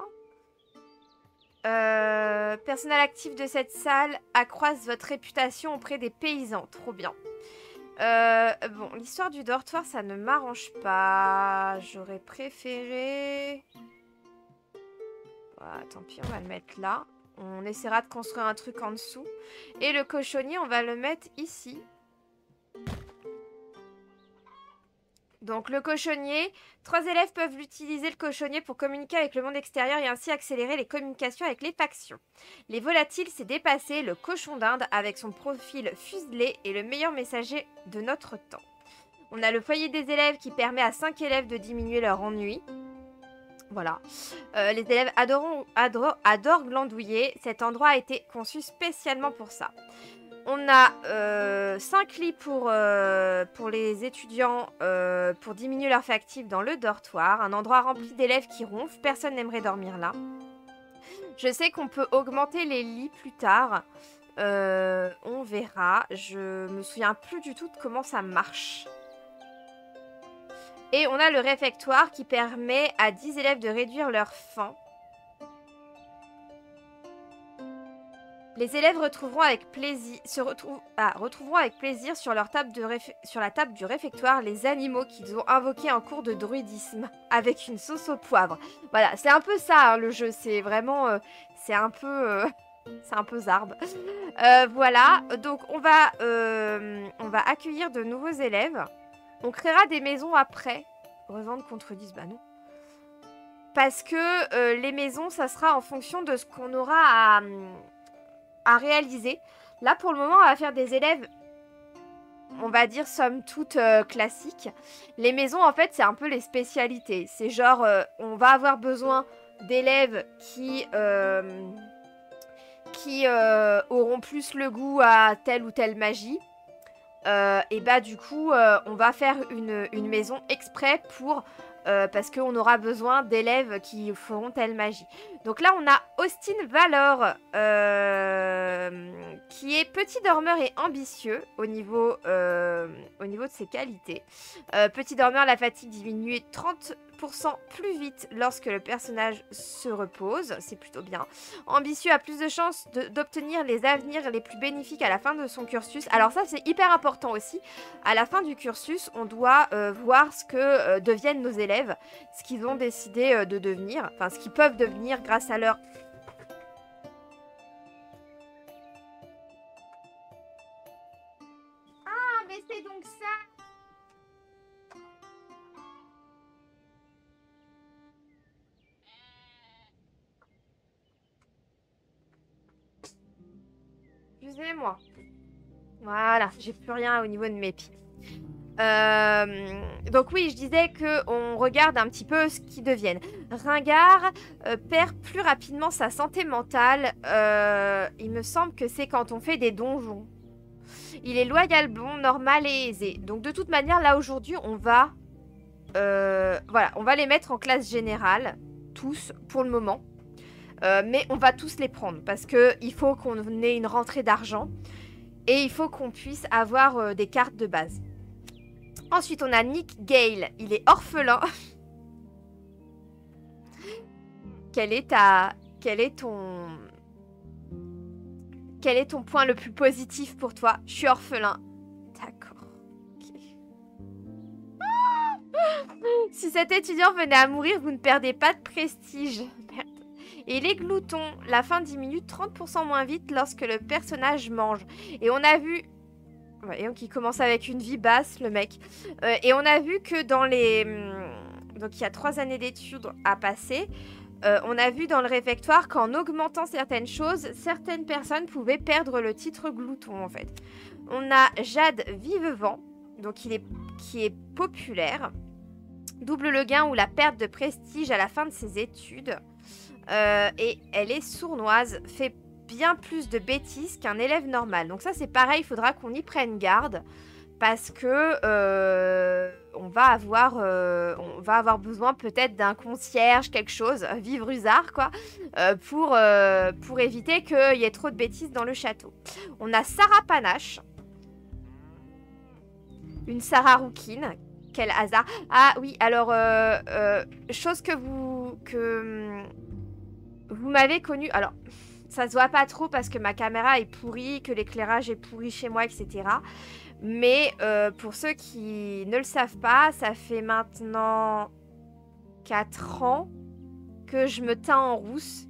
Personnel actif de cette salle accroisse votre réputation auprès des paysans. Trop bien. Bon, l'histoire du dortoir, ça ne m'arrange pas. J'aurais préféré... Voilà, tant pis, on va le mettre là. On essaiera de construire un truc en dessous. Et le cochonnier, on va le mettre ici. Donc le cochonnier, 3 élèves peuvent utiliser le cochonnier pour communiquer avec le monde extérieur et ainsi accélérer les communications avec les factions. Les volatiles, c'est dépassé, le cochon d'Inde avec son profil fuselé est le meilleur messager de notre temps. On a le foyer des élèves qui permet à 5 élèves de diminuer leur ennui. Voilà. Les élèves adorent glandouiller. Cet endroit a été conçu spécialement pour ça. On a 5 lits pour les étudiants pour diminuer leur factif dans le dortoir. Un endroit rempli d'élèves qui ronflent. Personne n'aimerait dormir là. Je sais qu'on peut augmenter les lits plus tard. On verra. Je me souviens plus du tout de comment ça marche. Et on a le réfectoire qui permet à 10 élèves de réduire leur faim. Les élèves retrouveront avec plaisir, sur la table du réfectoire les animaux qu'ils ont invoqués en cours de druidisme avec une sauce au poivre. Voilà, c'est un peu ça hein, le jeu, c'est vraiment... c'est un peu zarbe. Voilà, donc on va accueillir de nouveaux élèves. On créera des maisons après. Revendre contre 10, bah non. Parce que les maisons, ça sera en fonction de ce qu'on aura à réaliser. Là, pour le moment, on va faire des élèves, on va dire, somme toute classiques. Les maisons, en fait, c'est un peu les spécialités. C'est genre, on va avoir besoin d'élèves qui auront plus le goût à telle ou telle magie. Et bah du coup, on va faire une maison exprès pour... parce qu'on aura besoin d'élèves qui feront telle magie. Donc là, on a Austin Valor, qui est petit dormeur et ambitieux au niveau de ses qualités. Petit dormeur, la fatigue diminue 30% plus vite lorsque le personnage se repose. C'est plutôt bien. Ambitieux a plus de chances d'obtenir les avenirs les plus bénéfiques à la fin de son cursus. Alors ça, c'est hyper important aussi. À la fin du cursus, on doit voir ce que deviennent nos élèves, ce qu'ils ont décidé de devenir, enfin ce qu'ils peuvent devenir grâce à leur... Ah, mais c'est donc ça! Excusez-moi. Voilà, j'ai plus rien au niveau de mes pieds. Donc oui, je disais qu'on regarde un petit peu ce qu'ils deviennent. Ringard perd plus rapidement sa santé mentale. Il me semble que c'est quand on fait des donjons. Il est loyal, bon, normal et aisé. Donc de toute manière, là aujourd'hui, on va... voilà, on va les mettre en classe générale. Tous, pour le moment. Mais on va tous les prendre. Parce qu'il faut qu'on ait une rentrée d'argent. Et il faut qu'on puisse avoir des cartes de base. Ensuite, on a Nick Gale. Il est orphelin. Quel est ton point le plus positif pour toi? Je suis orphelin. D'accord. Okay. Si cet étudiant venait à mourir, vous ne perdez pas de prestige. Merde. Et les gloutons, la faim diminue 30% moins vite lorsque le personnage mange. Et on a vu... Ouais, donc il commence avec une vie basse, le mec. Et on a vu que dans les... Donc il y a 3 années d'études à passer. On a vu dans le réfectoire qu'en augmentant certaines choses, certaines personnes pouvaient perdre le titre glouton, en fait. On a Jade Vivevant, donc qui est populaire. Double le gain ou la perte de prestige à la fin de ses études. Et elle est sournoise, fait bien plus de bêtises qu'un élève normal. Donc ça c'est pareil, il faudra qu'on y prenne garde parce que on va avoir besoin peut-être d'un concierge, quelque chose, Vivrusard quoi, pour éviter qu'il y ait trop de bêtises dans le château. On a Sarah Panache, une Sarah Rouquine. Quel hasard. Ah oui, alors chose que vous m'avez connue. Alors, ça se voit pas trop parce que ma caméra est pourrie, que l'éclairage est pourri chez moi, etc. Mais pour ceux qui ne le savent pas, ça fait maintenant 4 ans que je me teins en rousse.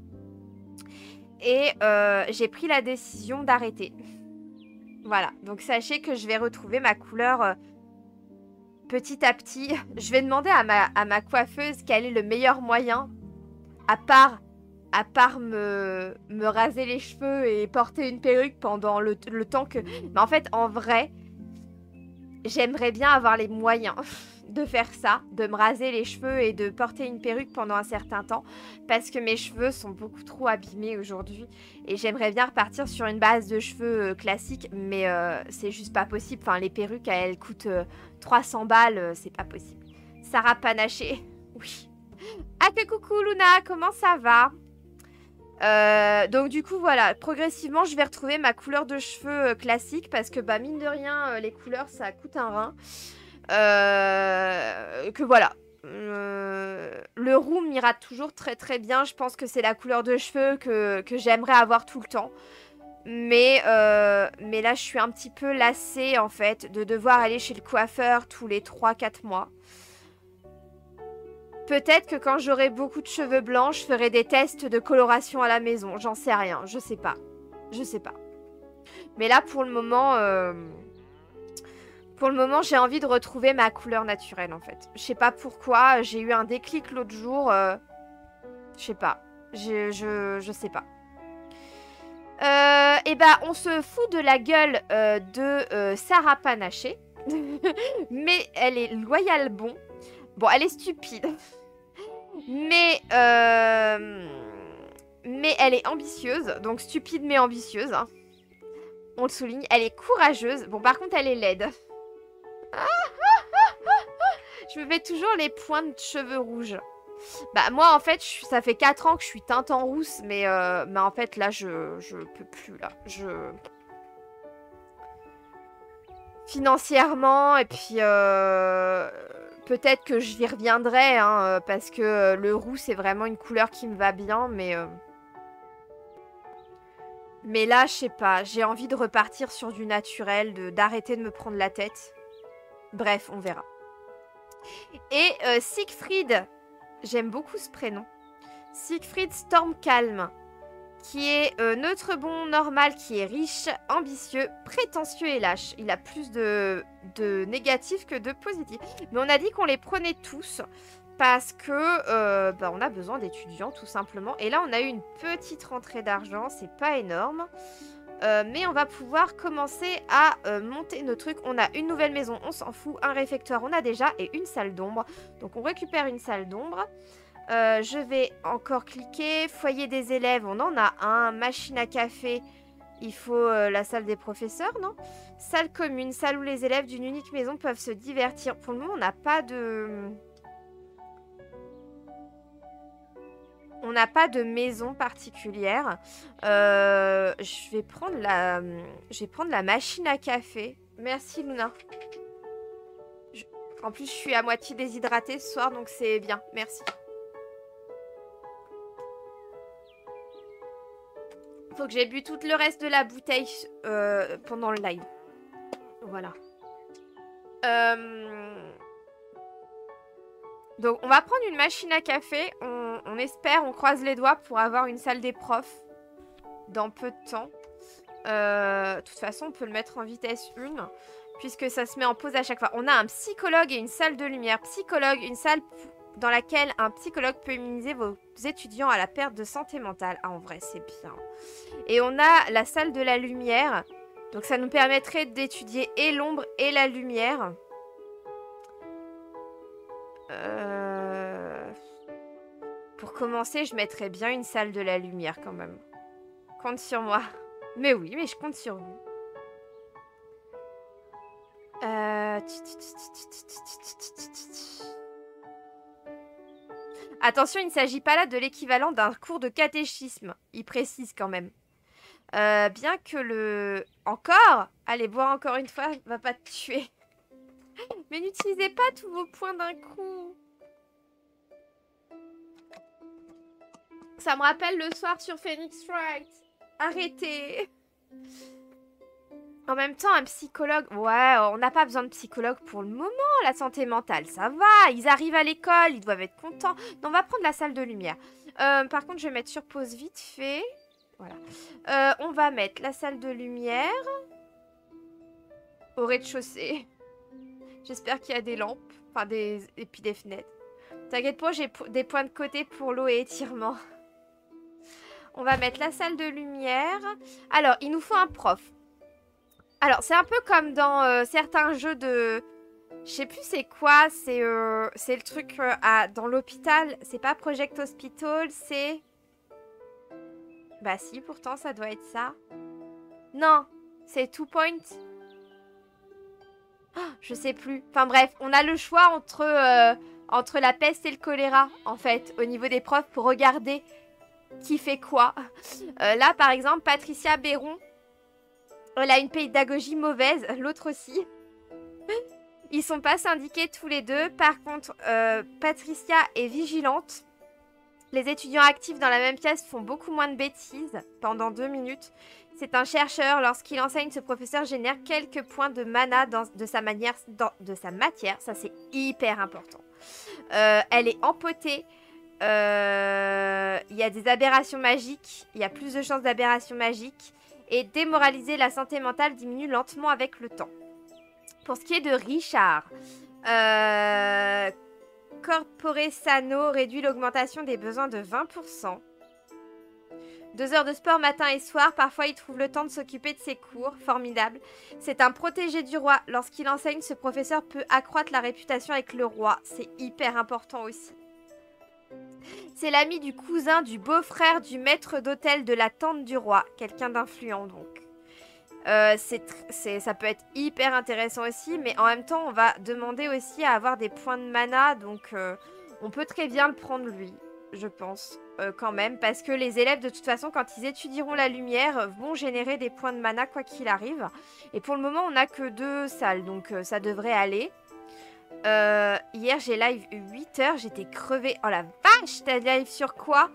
Et j'ai pris la décision d'arrêter. Voilà, donc sachez que je vais retrouver ma couleur petit à petit. Je vais demander à ma coiffeuse quel est le meilleur moyen à part me raser les cheveux et porter une perruque pendant le temps que... Mais en fait, en vrai, j'aimerais bien avoir les moyens de faire ça, de me raser les cheveux et de porter une perruque pendant un certain temps, parce que mes cheveux sont beaucoup trop abîmés aujourd'hui, et j'aimerais bien repartir sur une base de cheveux classique, mais c'est juste pas possible. Enfin, les perruques, elles coûtent 300 balles, c'est pas possible. Sarah Panaché, oui. Ah que coucou Luna, comment ça va? Donc du coup voilà, progressivement je vais retrouver ma couleur de cheveux classique parce que bah mine de rien les couleurs ça coûte un rein. Que voilà, le roux m'ira toujours très très bien. Je pense que c'est la couleur de cheveux que j'aimerais avoir tout le temps. Mais là je suis un petit peu lassée en fait de devoir aller chez le coiffeur tous les 3-4 mois. Peut-être que quand j'aurai beaucoup de cheveux blancs, je ferai des tests de coloration à la maison. J'en sais rien, je sais pas. Je sais pas. Mais là, pour le moment, Pour le moment, j'ai envie de retrouver ma couleur naturelle, en fait. Je sais pas pourquoi, j'ai eu un déclic l'autre jour. Je sais pas. Je sais pas. Et bah, on se fout de la gueule de Sarah Panaché. Mais elle est loyale bon. Bon, elle est stupide. Mais elle est ambitieuse. Donc stupide mais ambitieuse. Hein. On le souligne. Elle est courageuse. Bon, par contre, elle est laide. Je me fais toujours les points de cheveux rouges. Bah moi en fait ça fait 4 ans que je suis teinte en rousse mais en fait là je peux plus là. Financièrement et puis peut-être que j'y reviendrai hein, parce que le roux c'est vraiment une couleur qui me va bien mais là je sais pas, j'ai envie de repartir sur du naturel, d'arrêter de me prendre la tête. Bref, on verra. Et Siegfried, j'aime beaucoup ce prénom. Siegfried Stormcalm, qui est neutre bon normal, qui est riche, ambitieux, prétentieux et lâche. Il a plus de négatifs que de positifs. Mais on a dit qu'on les prenait tous parce que on a besoin d'étudiants tout simplement. Et là on a eu une petite rentrée d'argent, c'est pas énorme. Mais on va pouvoir commencer à monter nos trucs. On a une nouvelle maison, on s'en fout. Un réfectoire, on a déjà. Et une salle d'ombre. Donc on récupère une salle d'ombre. Je vais encore cliquer. Foyer des élèves, on en a un. Machine à café, il faut la salle des professeurs, non? Salle commune, salle où les élèves d'une unique maison peuvent se divertir. Pour le moment, on n'a pas de... On n'a pas de maison particulière. Je vais prendre la machine à café. Merci Luna. En plus, je suis à moitié déshydratée ce soir, donc c'est bien. Merci. Faut que j'ai bu tout le reste de la bouteille pendant le live. Voilà. Donc, on va prendre une machine à café. On espère, on croise les doigts pour avoir une salle des profs dans peu de temps. De toute façon, on peut le mettre en vitesse 1 puisque ça se met en pause à chaque fois. On a un psychologue et une salle de lumière. Psychologue, une salle dans laquelle un psychologue peut immuniser vos étudiants à la perte de santé mentale. Ah, en vrai, c'est bien. Et on a la salle de la lumière. Donc, ça nous permettrait d'étudier et l'ombre et la lumière. Pour commencer, je mettrais bien une salle de la lumière quand même. Compte sur moi. Mais oui, mais je compte sur vous. Attention, il ne s'agit pas là de l'équivalent d'un cours de catéchisme. Il précise quand même. Bien que le... Encore? Allez, boire encore une fois, va pas te tuer. Mais n'utilisez pas tous vos points d'un coup. Ça me rappelle le soir sur Phoenix Wright. Arrêtez. En même temps, un psychologue... Ouais, on n'a pas besoin de psychologue pour le moment. La santé mentale, ça va. Ils arrivent à l'école, ils doivent être contents. Non, on va prendre la salle de lumière. Par contre, je vais mettre sur pause vite fait. Voilà. On va mettre la salle de lumière au rez-de-chaussée. J'espère qu'il y a des lampes. Enfin, et puis des fenêtres. T'inquiète pas, j'ai des points de côté pour l'eau et étirement. On va mettre la salle de lumière. Alors, il nous faut un prof. Alors, c'est un peu comme dans certains jeux de... Je sais plus c'est quoi. C'est le truc dans l'hôpital. C'est pas Project Hospital, c'est... Bah si, pourtant, ça doit être ça. Non, c'est 2 Point. Oh, je sais plus. Enfin bref, on a le choix entre la peste et le choléra, en fait, au niveau des profs, pour regarder qui fait quoi. Là, par exemple, Patricia Béron, elle a une pédagogie mauvaise, l'autre aussi. Ils sont pas syndiqués tous les deux. Par contre, Patricia est vigilante. Les étudiants actifs dans la même pièce font beaucoup moins de bêtises pendant 2 minutes. C'est un chercheur. Lorsqu'il enseigne, ce professeur génère quelques points de mana de sa matière. Ça, c'est hyper important. Elle est empotée. Il y a des aberrations magiques. Il y a plus de chances d'aberrations magiques. Et démoraliser la santé mentale diminue lentement avec le temps. Pour ce qui est de Richard, Corpore Sano réduit l'augmentation des besoins de 20%. 2 heures de sport matin et soir, parfois il trouve le temps de s'occuper de ses cours, formidable. C'est un protégé du roi. Lorsqu'il enseigne, ce professeur peut accroître la réputation avec le roi. C'est hyper important aussi. C'est l'ami du cousin, du beau-frère, du maître d'hôtel, de la tante du roi. Quelqu'un d'influent donc. Ça peut être hyper intéressant aussi, mais en même temps, on va demander aussi à avoir des points de mana, donc on peut très bien le prendre lui, je pense, quand même, parce que les élèves, de toute façon, quand ils étudieront la lumière, vont générer des points de mana quoi qu'il arrive. Et pour le moment, on n'a que 2 salles, donc ça devrait aller. Hier, j'ai live 8 heures, j'étais crevée. Oh la vache, t'as live sur quoi?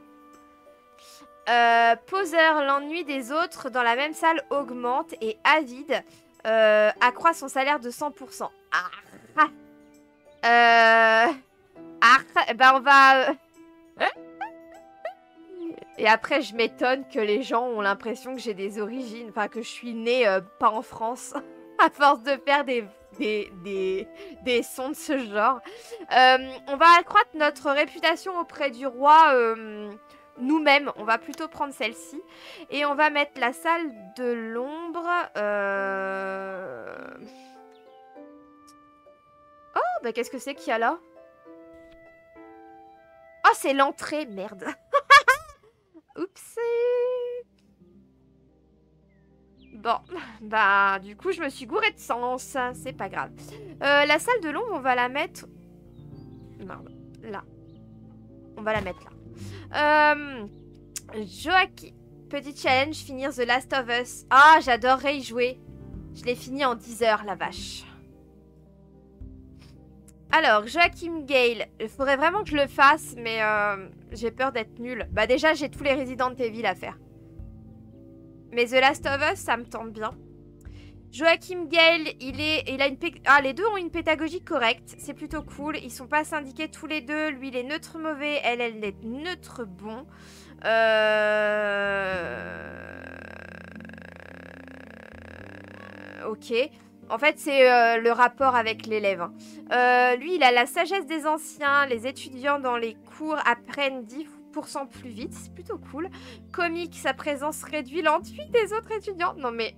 Poseur, l'ennui des autres dans la même salle augmente et avide accroît son salaire de 100%. Ben on va... Et après, je m'étonne que les gens ont l'impression que j'ai des origines, enfin que je suis née pas en France, à force de faire des sons de ce genre. On va accroître notre réputation auprès du roi nous-mêmes. On va plutôt prendre celle-ci. Et on va mettre la salle de l'ombre. Oh, bah qu'est-ce que c'est qu'il y a là? Oh, c'est l'entrée, merde. Oups. Bon, bah du coup je me suis gourée de sens, c'est pas grave. La salle de l'ombre, on va la mettre... Merde, là. On va la mettre là. Joachim, petit challenge, finir The Last of Us. Ah, j'adorerais y jouer. Je l'ai fini en 10 heures, la vache. Alors, Joachim Gale, il faudrait vraiment que je le fasse, mais j'ai peur d'être nulle. Bah déjà, j'ai tous les Resident Evil à faire. Mais The Last of Us, ça me tente bien. Joachim Gale, il a une... Ah, les deux ont une pédagogie correcte. C'est plutôt cool. Ils sont pas syndiqués tous les deux. Lui, il est neutre mauvais. Elle est neutre bon. Ok. En fait, c'est le rapport avec l'élève. Lui, il a la sagesse des anciens. Les étudiants dans les cours apprennent 10% plus vite. C'est plutôt cool. Comique, sa présence réduit l'ennui des autres étudiants. Non mais...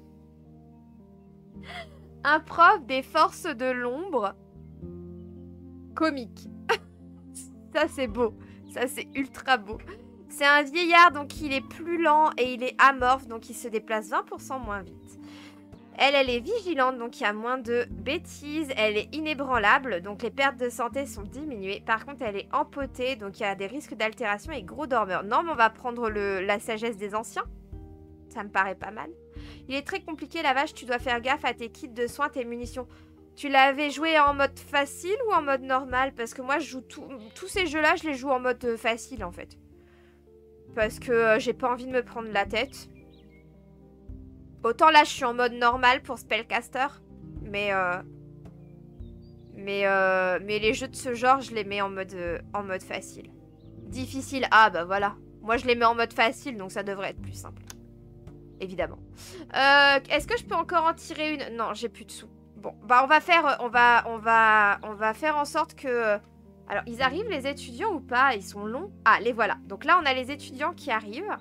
Un prof des forces de l'ombre. Comique. Ça, c'est beau. Ça, c'est ultra beau. C'est un vieillard, donc il est plus lent et il est amorphe, donc il se déplace 20% moins vite. Elle est vigilante, donc il y a moins de bêtises. Elle est inébranlable, donc les pertes de santé sont diminuées. Par contre, elle est empotée, donc il y a des risques d'altération et gros dormeur. Non, mais on va prendre la sagesse des anciens. Ça me paraît pas mal. Il est très compliqué, la vache. Tu dois faire gaffe à tes kits de soins, tes munitions. Tu l'avais joué en mode facile ou en mode normal? Parce que moi, je joue tous ces jeux-là, je les joue en mode facile, en fait. Parce que j'ai pas envie de me prendre la tête. Autant là, je suis en mode normal pour Spellcaster. Mais les jeux de ce genre, je les mets en mode facile. Difficile, ah bah voilà. Moi, je les mets en mode facile, donc ça devrait être plus simple. Évidemment. Est-ce que je peux encore en tirer une? Non, j'ai plus de sous. Bon, bah on va faire en sorte que... Alors, ils arrivent les étudiants ou pas? Ils sont longs. Ah, les voilà. Donc là, on a les étudiants qui arrivent.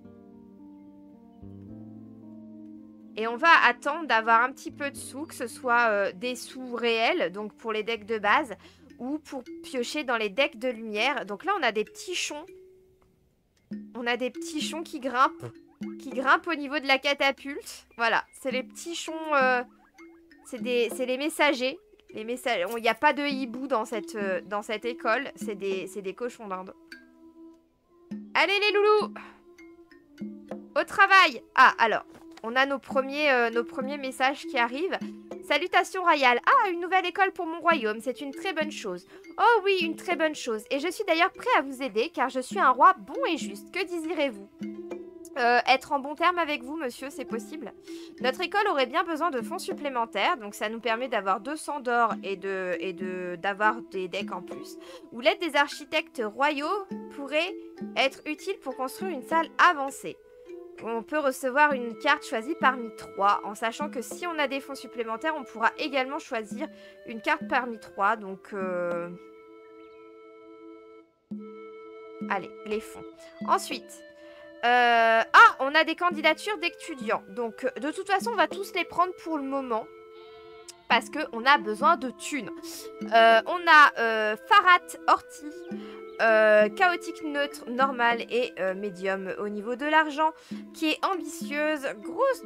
Et on va attendre d'avoir un petit peu de sous, que ce soit des sous réels, donc pour les decks de base, ou pour piocher dans les decks de lumière. Donc là, on a des petits chons. On a des petits chons qui grimpent au niveau de la catapulte. Voilà, c'est les petits chons, c'est les messagers. Il n'y a pas de hibou dans cette école, c'est des cochons d'Inde. Allez les loulous! Au travail! Ah, alors... On a nos premiers messages qui arrivent. Salutations royales. Ah, une nouvelle école pour mon royaume. C'est une très bonne chose. Oh oui, une très bonne chose. Et je suis d'ailleurs prêt à vous aider car je suis un roi bon et juste. Que désirez-vous? Être en bon terme avec vous, monsieur, c'est possible. Notre école aurait bien besoin de fonds supplémentaires. Donc ça nous permet d'avoir 200 d'or et d'avoir des decks en plus. Ou l'aide des architectes royaux pourrait être utile pour construire une salle avancée. On peut recevoir une carte choisie parmi 3, en sachant que si on a des fonds supplémentaires, on pourra également choisir une carte parmi 3. Donc, allez, les fonds. Ensuite, on a des candidatures d'étudiants. Donc, de toute façon, on va tous les prendre pour le moment. Parce qu'on a besoin de thunes. On a Farhat Horty, chaotique neutre, normal et médium au niveau de l'argent, qui est ambitieuse, grosse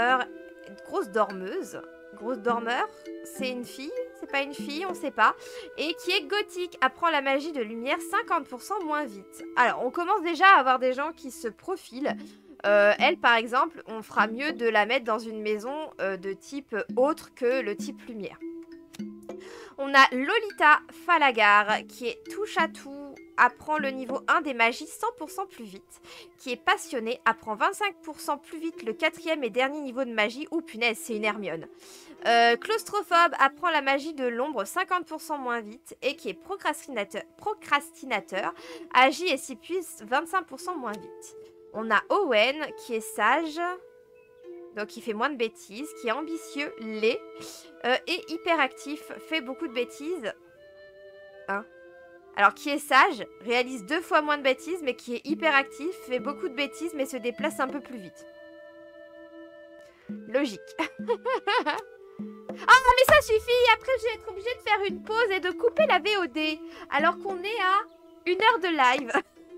dormeur, c'est une fille, c'est pas une fille, on sait pas, et qui est gothique, apprend la magie de lumière 50% moins vite. Alors, on commence déjà à avoir des gens qui se profilent. Elle, par exemple, on fera mieux de la mettre dans une maison de type autre que le type lumière. On a Lolita Falagar, qui est touche à tout, apprend le niveau 1 des magies 100% plus vite, qui est passionnée, apprend 25% plus vite le 4e et dernier niveau de magie. Ouh punaise, c'est une Hermione. Claustrophobe, apprend la magie de l'ombre 50% moins vite, et qui est procrastinateur, agit et s'épuise 25% moins vite. On a Owen, qui est sage, donc il fait moins de bêtises, qui est ambitieux, laid, et hyperactif, fait beaucoup de bêtises. Hein? Alors, qui est sage, réalise 2 fois moins de bêtises, mais qui est hyperactif, fait beaucoup de bêtises, mais se déplace un peu plus vite. Logique. Ah, mais ça suffit! Après, je vais être obligée de faire une pause et de couper la VOD, alors qu'on est à 1 heure de live.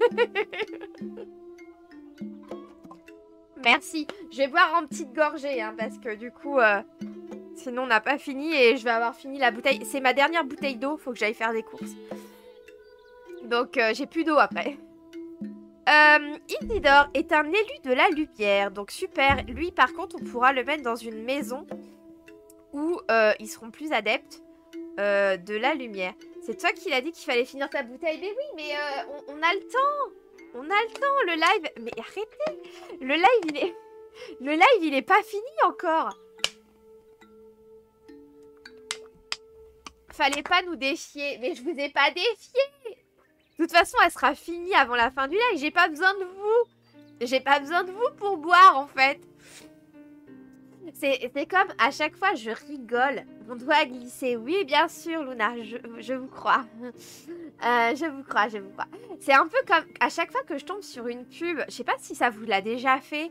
Merci. Je vais boire en petite gorgée, hein, parce que du coup, sinon on n'a pas fini et je vais avoir fini la bouteille. C'est ma dernière bouteille d'eau, faut que j'aille faire des courses. Donc, j'ai plus d'eau après. Isidore est un élu de la lumière, donc super. Lui, par contre, on pourra le mettre dans une maison où ils seront plus adeptes de la lumière. C'est toi qui l'as dit qu'il fallait finir ta bouteille. Mais oui, mais on a le temps. On a le temps, le live... Mais arrêtez! Le live, il est pas fini encore. Fallait pas nous défier. Mais je vous ai pas défié. De toute façon, elle sera finie avant la fin du live. J'ai pas besoin de vous. J'ai pas besoin de vous pour boire, en fait. C'est comme à chaque fois, je rigole. Mon doigt glissé. Oui, bien sûr, Luna, je vous crois. Je vous crois. C'est un peu comme à chaque fois que je tombe sur une pub. Je sais pas si ça vous l'a déjà fait.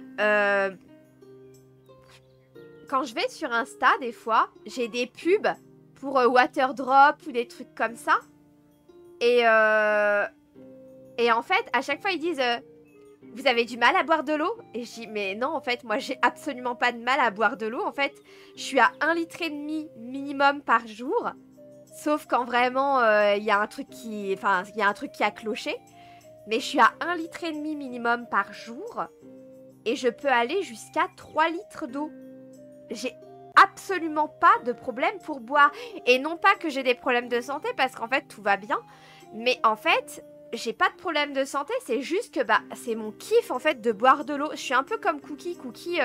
Quand je vais sur Insta, des fois, j'ai des pubs pour Waterdrop ou des trucs comme ça. Et en fait, à chaque fois, ils disent... vous avez du mal à boire de l'eau? Et je dis, mais non, en fait, moi, j'ai absolument pas de mal à boire de l'eau. En fait, je suis à 1,5 litre minimum par jour. Sauf quand vraiment, il y a un truc qui... Enfin, il y a un truc qui a cloché. Mais je suis à 1,5 litre minimum par jour. Et je peux aller jusqu'à 3 litres d'eau. J'ai absolument pas de problème pour boire. Et non pas que j'ai des problèmes de santé, parce qu'en fait, tout va bien. Mais en fait... j'ai pas de problème de santé, c'est juste que bah c'est mon kiff en fait de boire de l'eau. Je suis un peu comme Cookie.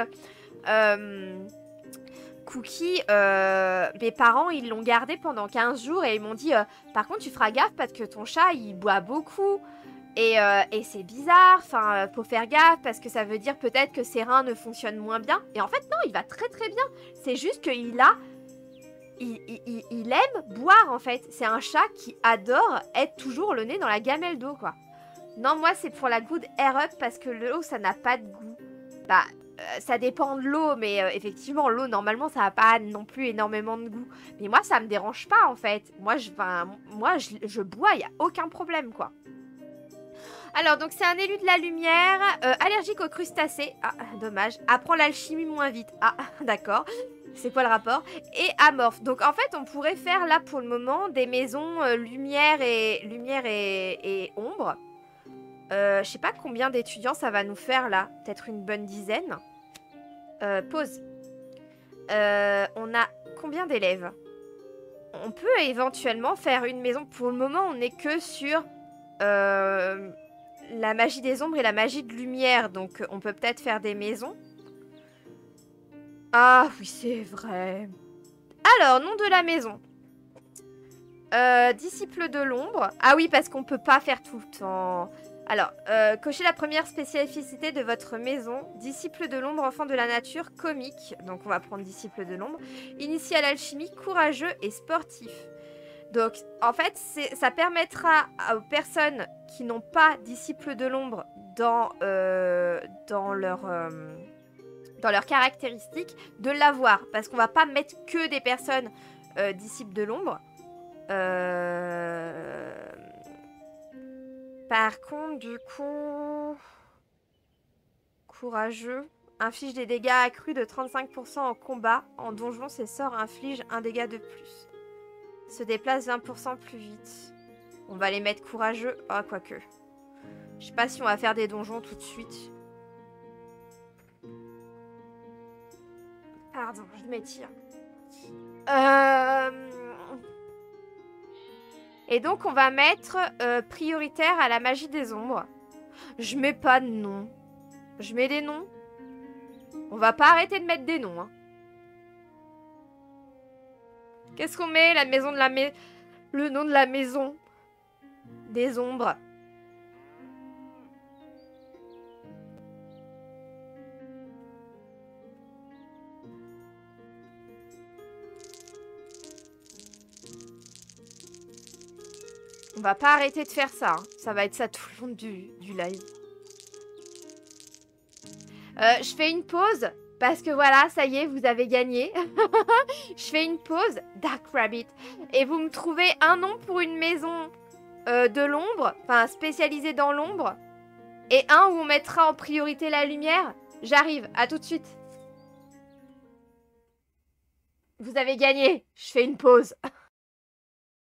Cookie, mes parents ils l'ont gardé pendant 15 jours et ils m'ont dit par contre tu feras gaffe parce que ton chat il boit beaucoup et c'est bizarre, enfin faut faire gaffe parce que ça veut dire peut-être que ses reins ne fonctionnent moins bien. Et en fait non, il va très très bien, c'est juste qu'il a... Il aime boire en fait. C'est un chat qui adore être toujours le nez dans la gamelle d'eau quoi. Non, moi c'est pour la good air up parce que l'eau ça n'a pas de goût. Bah ça dépend de l'eau, mais effectivement l'eau normalement ça n'a pas non plus énormément de goût. Mais moi ça me dérange pas en fait. Moi je bois, il n'y a aucun problème quoi. Alors donc c'est un élu de la lumière, allergique aux crustacés. Ah dommage. Apprend l'alchimie moins vite. Ah d'accord. C'est quoi le rapport? Et amorphe. Donc en fait on pourrait faire là pour le moment des maisons lumière et ombre. Je sais pas combien d'étudiants ça va nous faire là. Peut-être une bonne dizaine. Pause. On a combien d'élèves? On peut éventuellement faire une maison. Pour le moment on n'est que sur la magie des ombres et la magie de lumière. Donc on peut peut-être faire des maisons. Ah oui, c'est vrai. Alors, nom de la maison. Disciple de l'ombre. Ah oui, parce qu'on peut pas faire tout le temps. Alors, cochez la première spécificité de votre maison. Disciple de l'ombre, enfant de la nature, comique. Donc, on va prendre disciple de l'ombre. Initié à l'alchimie, courageux et sportif. Donc, en fait, ça permettra aux personnes qui n'ont pas disciple de l'ombre dans leurs caractéristiques de l'avoir. Parce qu'on va pas mettre que des personnes disciples de l'ombre. Par contre, du coup... Courageux. Inflige des dégâts accrus de 35% en combat. En donjon, ses sorts infligent un dégât de plus. Se déplace 20% plus vite. On va les mettre courageux. Ah, quoique. Je sais pas si on va faire des donjons tout de suite. Pardon, je m'étire. Et donc, on va mettre prioritaire à la magie des ombres. Je mets pas de nom. Je mets des noms. On va pas arrêter de mettre des noms. Hein. Qu'est-ce qu'on met? La maison de la le nom de la maison des ombres. On va pas arrêter de faire ça. Hein. Ça va être ça tout le long du live. Je fais une pause. Parce que voilà, ça y est, vous avez gagné. Je fais une pause. Dark Rabbit. Et vous me trouvez un nom pour une maison de l'ombre. Enfin, spécialisée dans l'ombre. Et un où on mettra en priorité la lumière. J'arrive. À tout de suite. Vous avez gagné. Je fais une pause.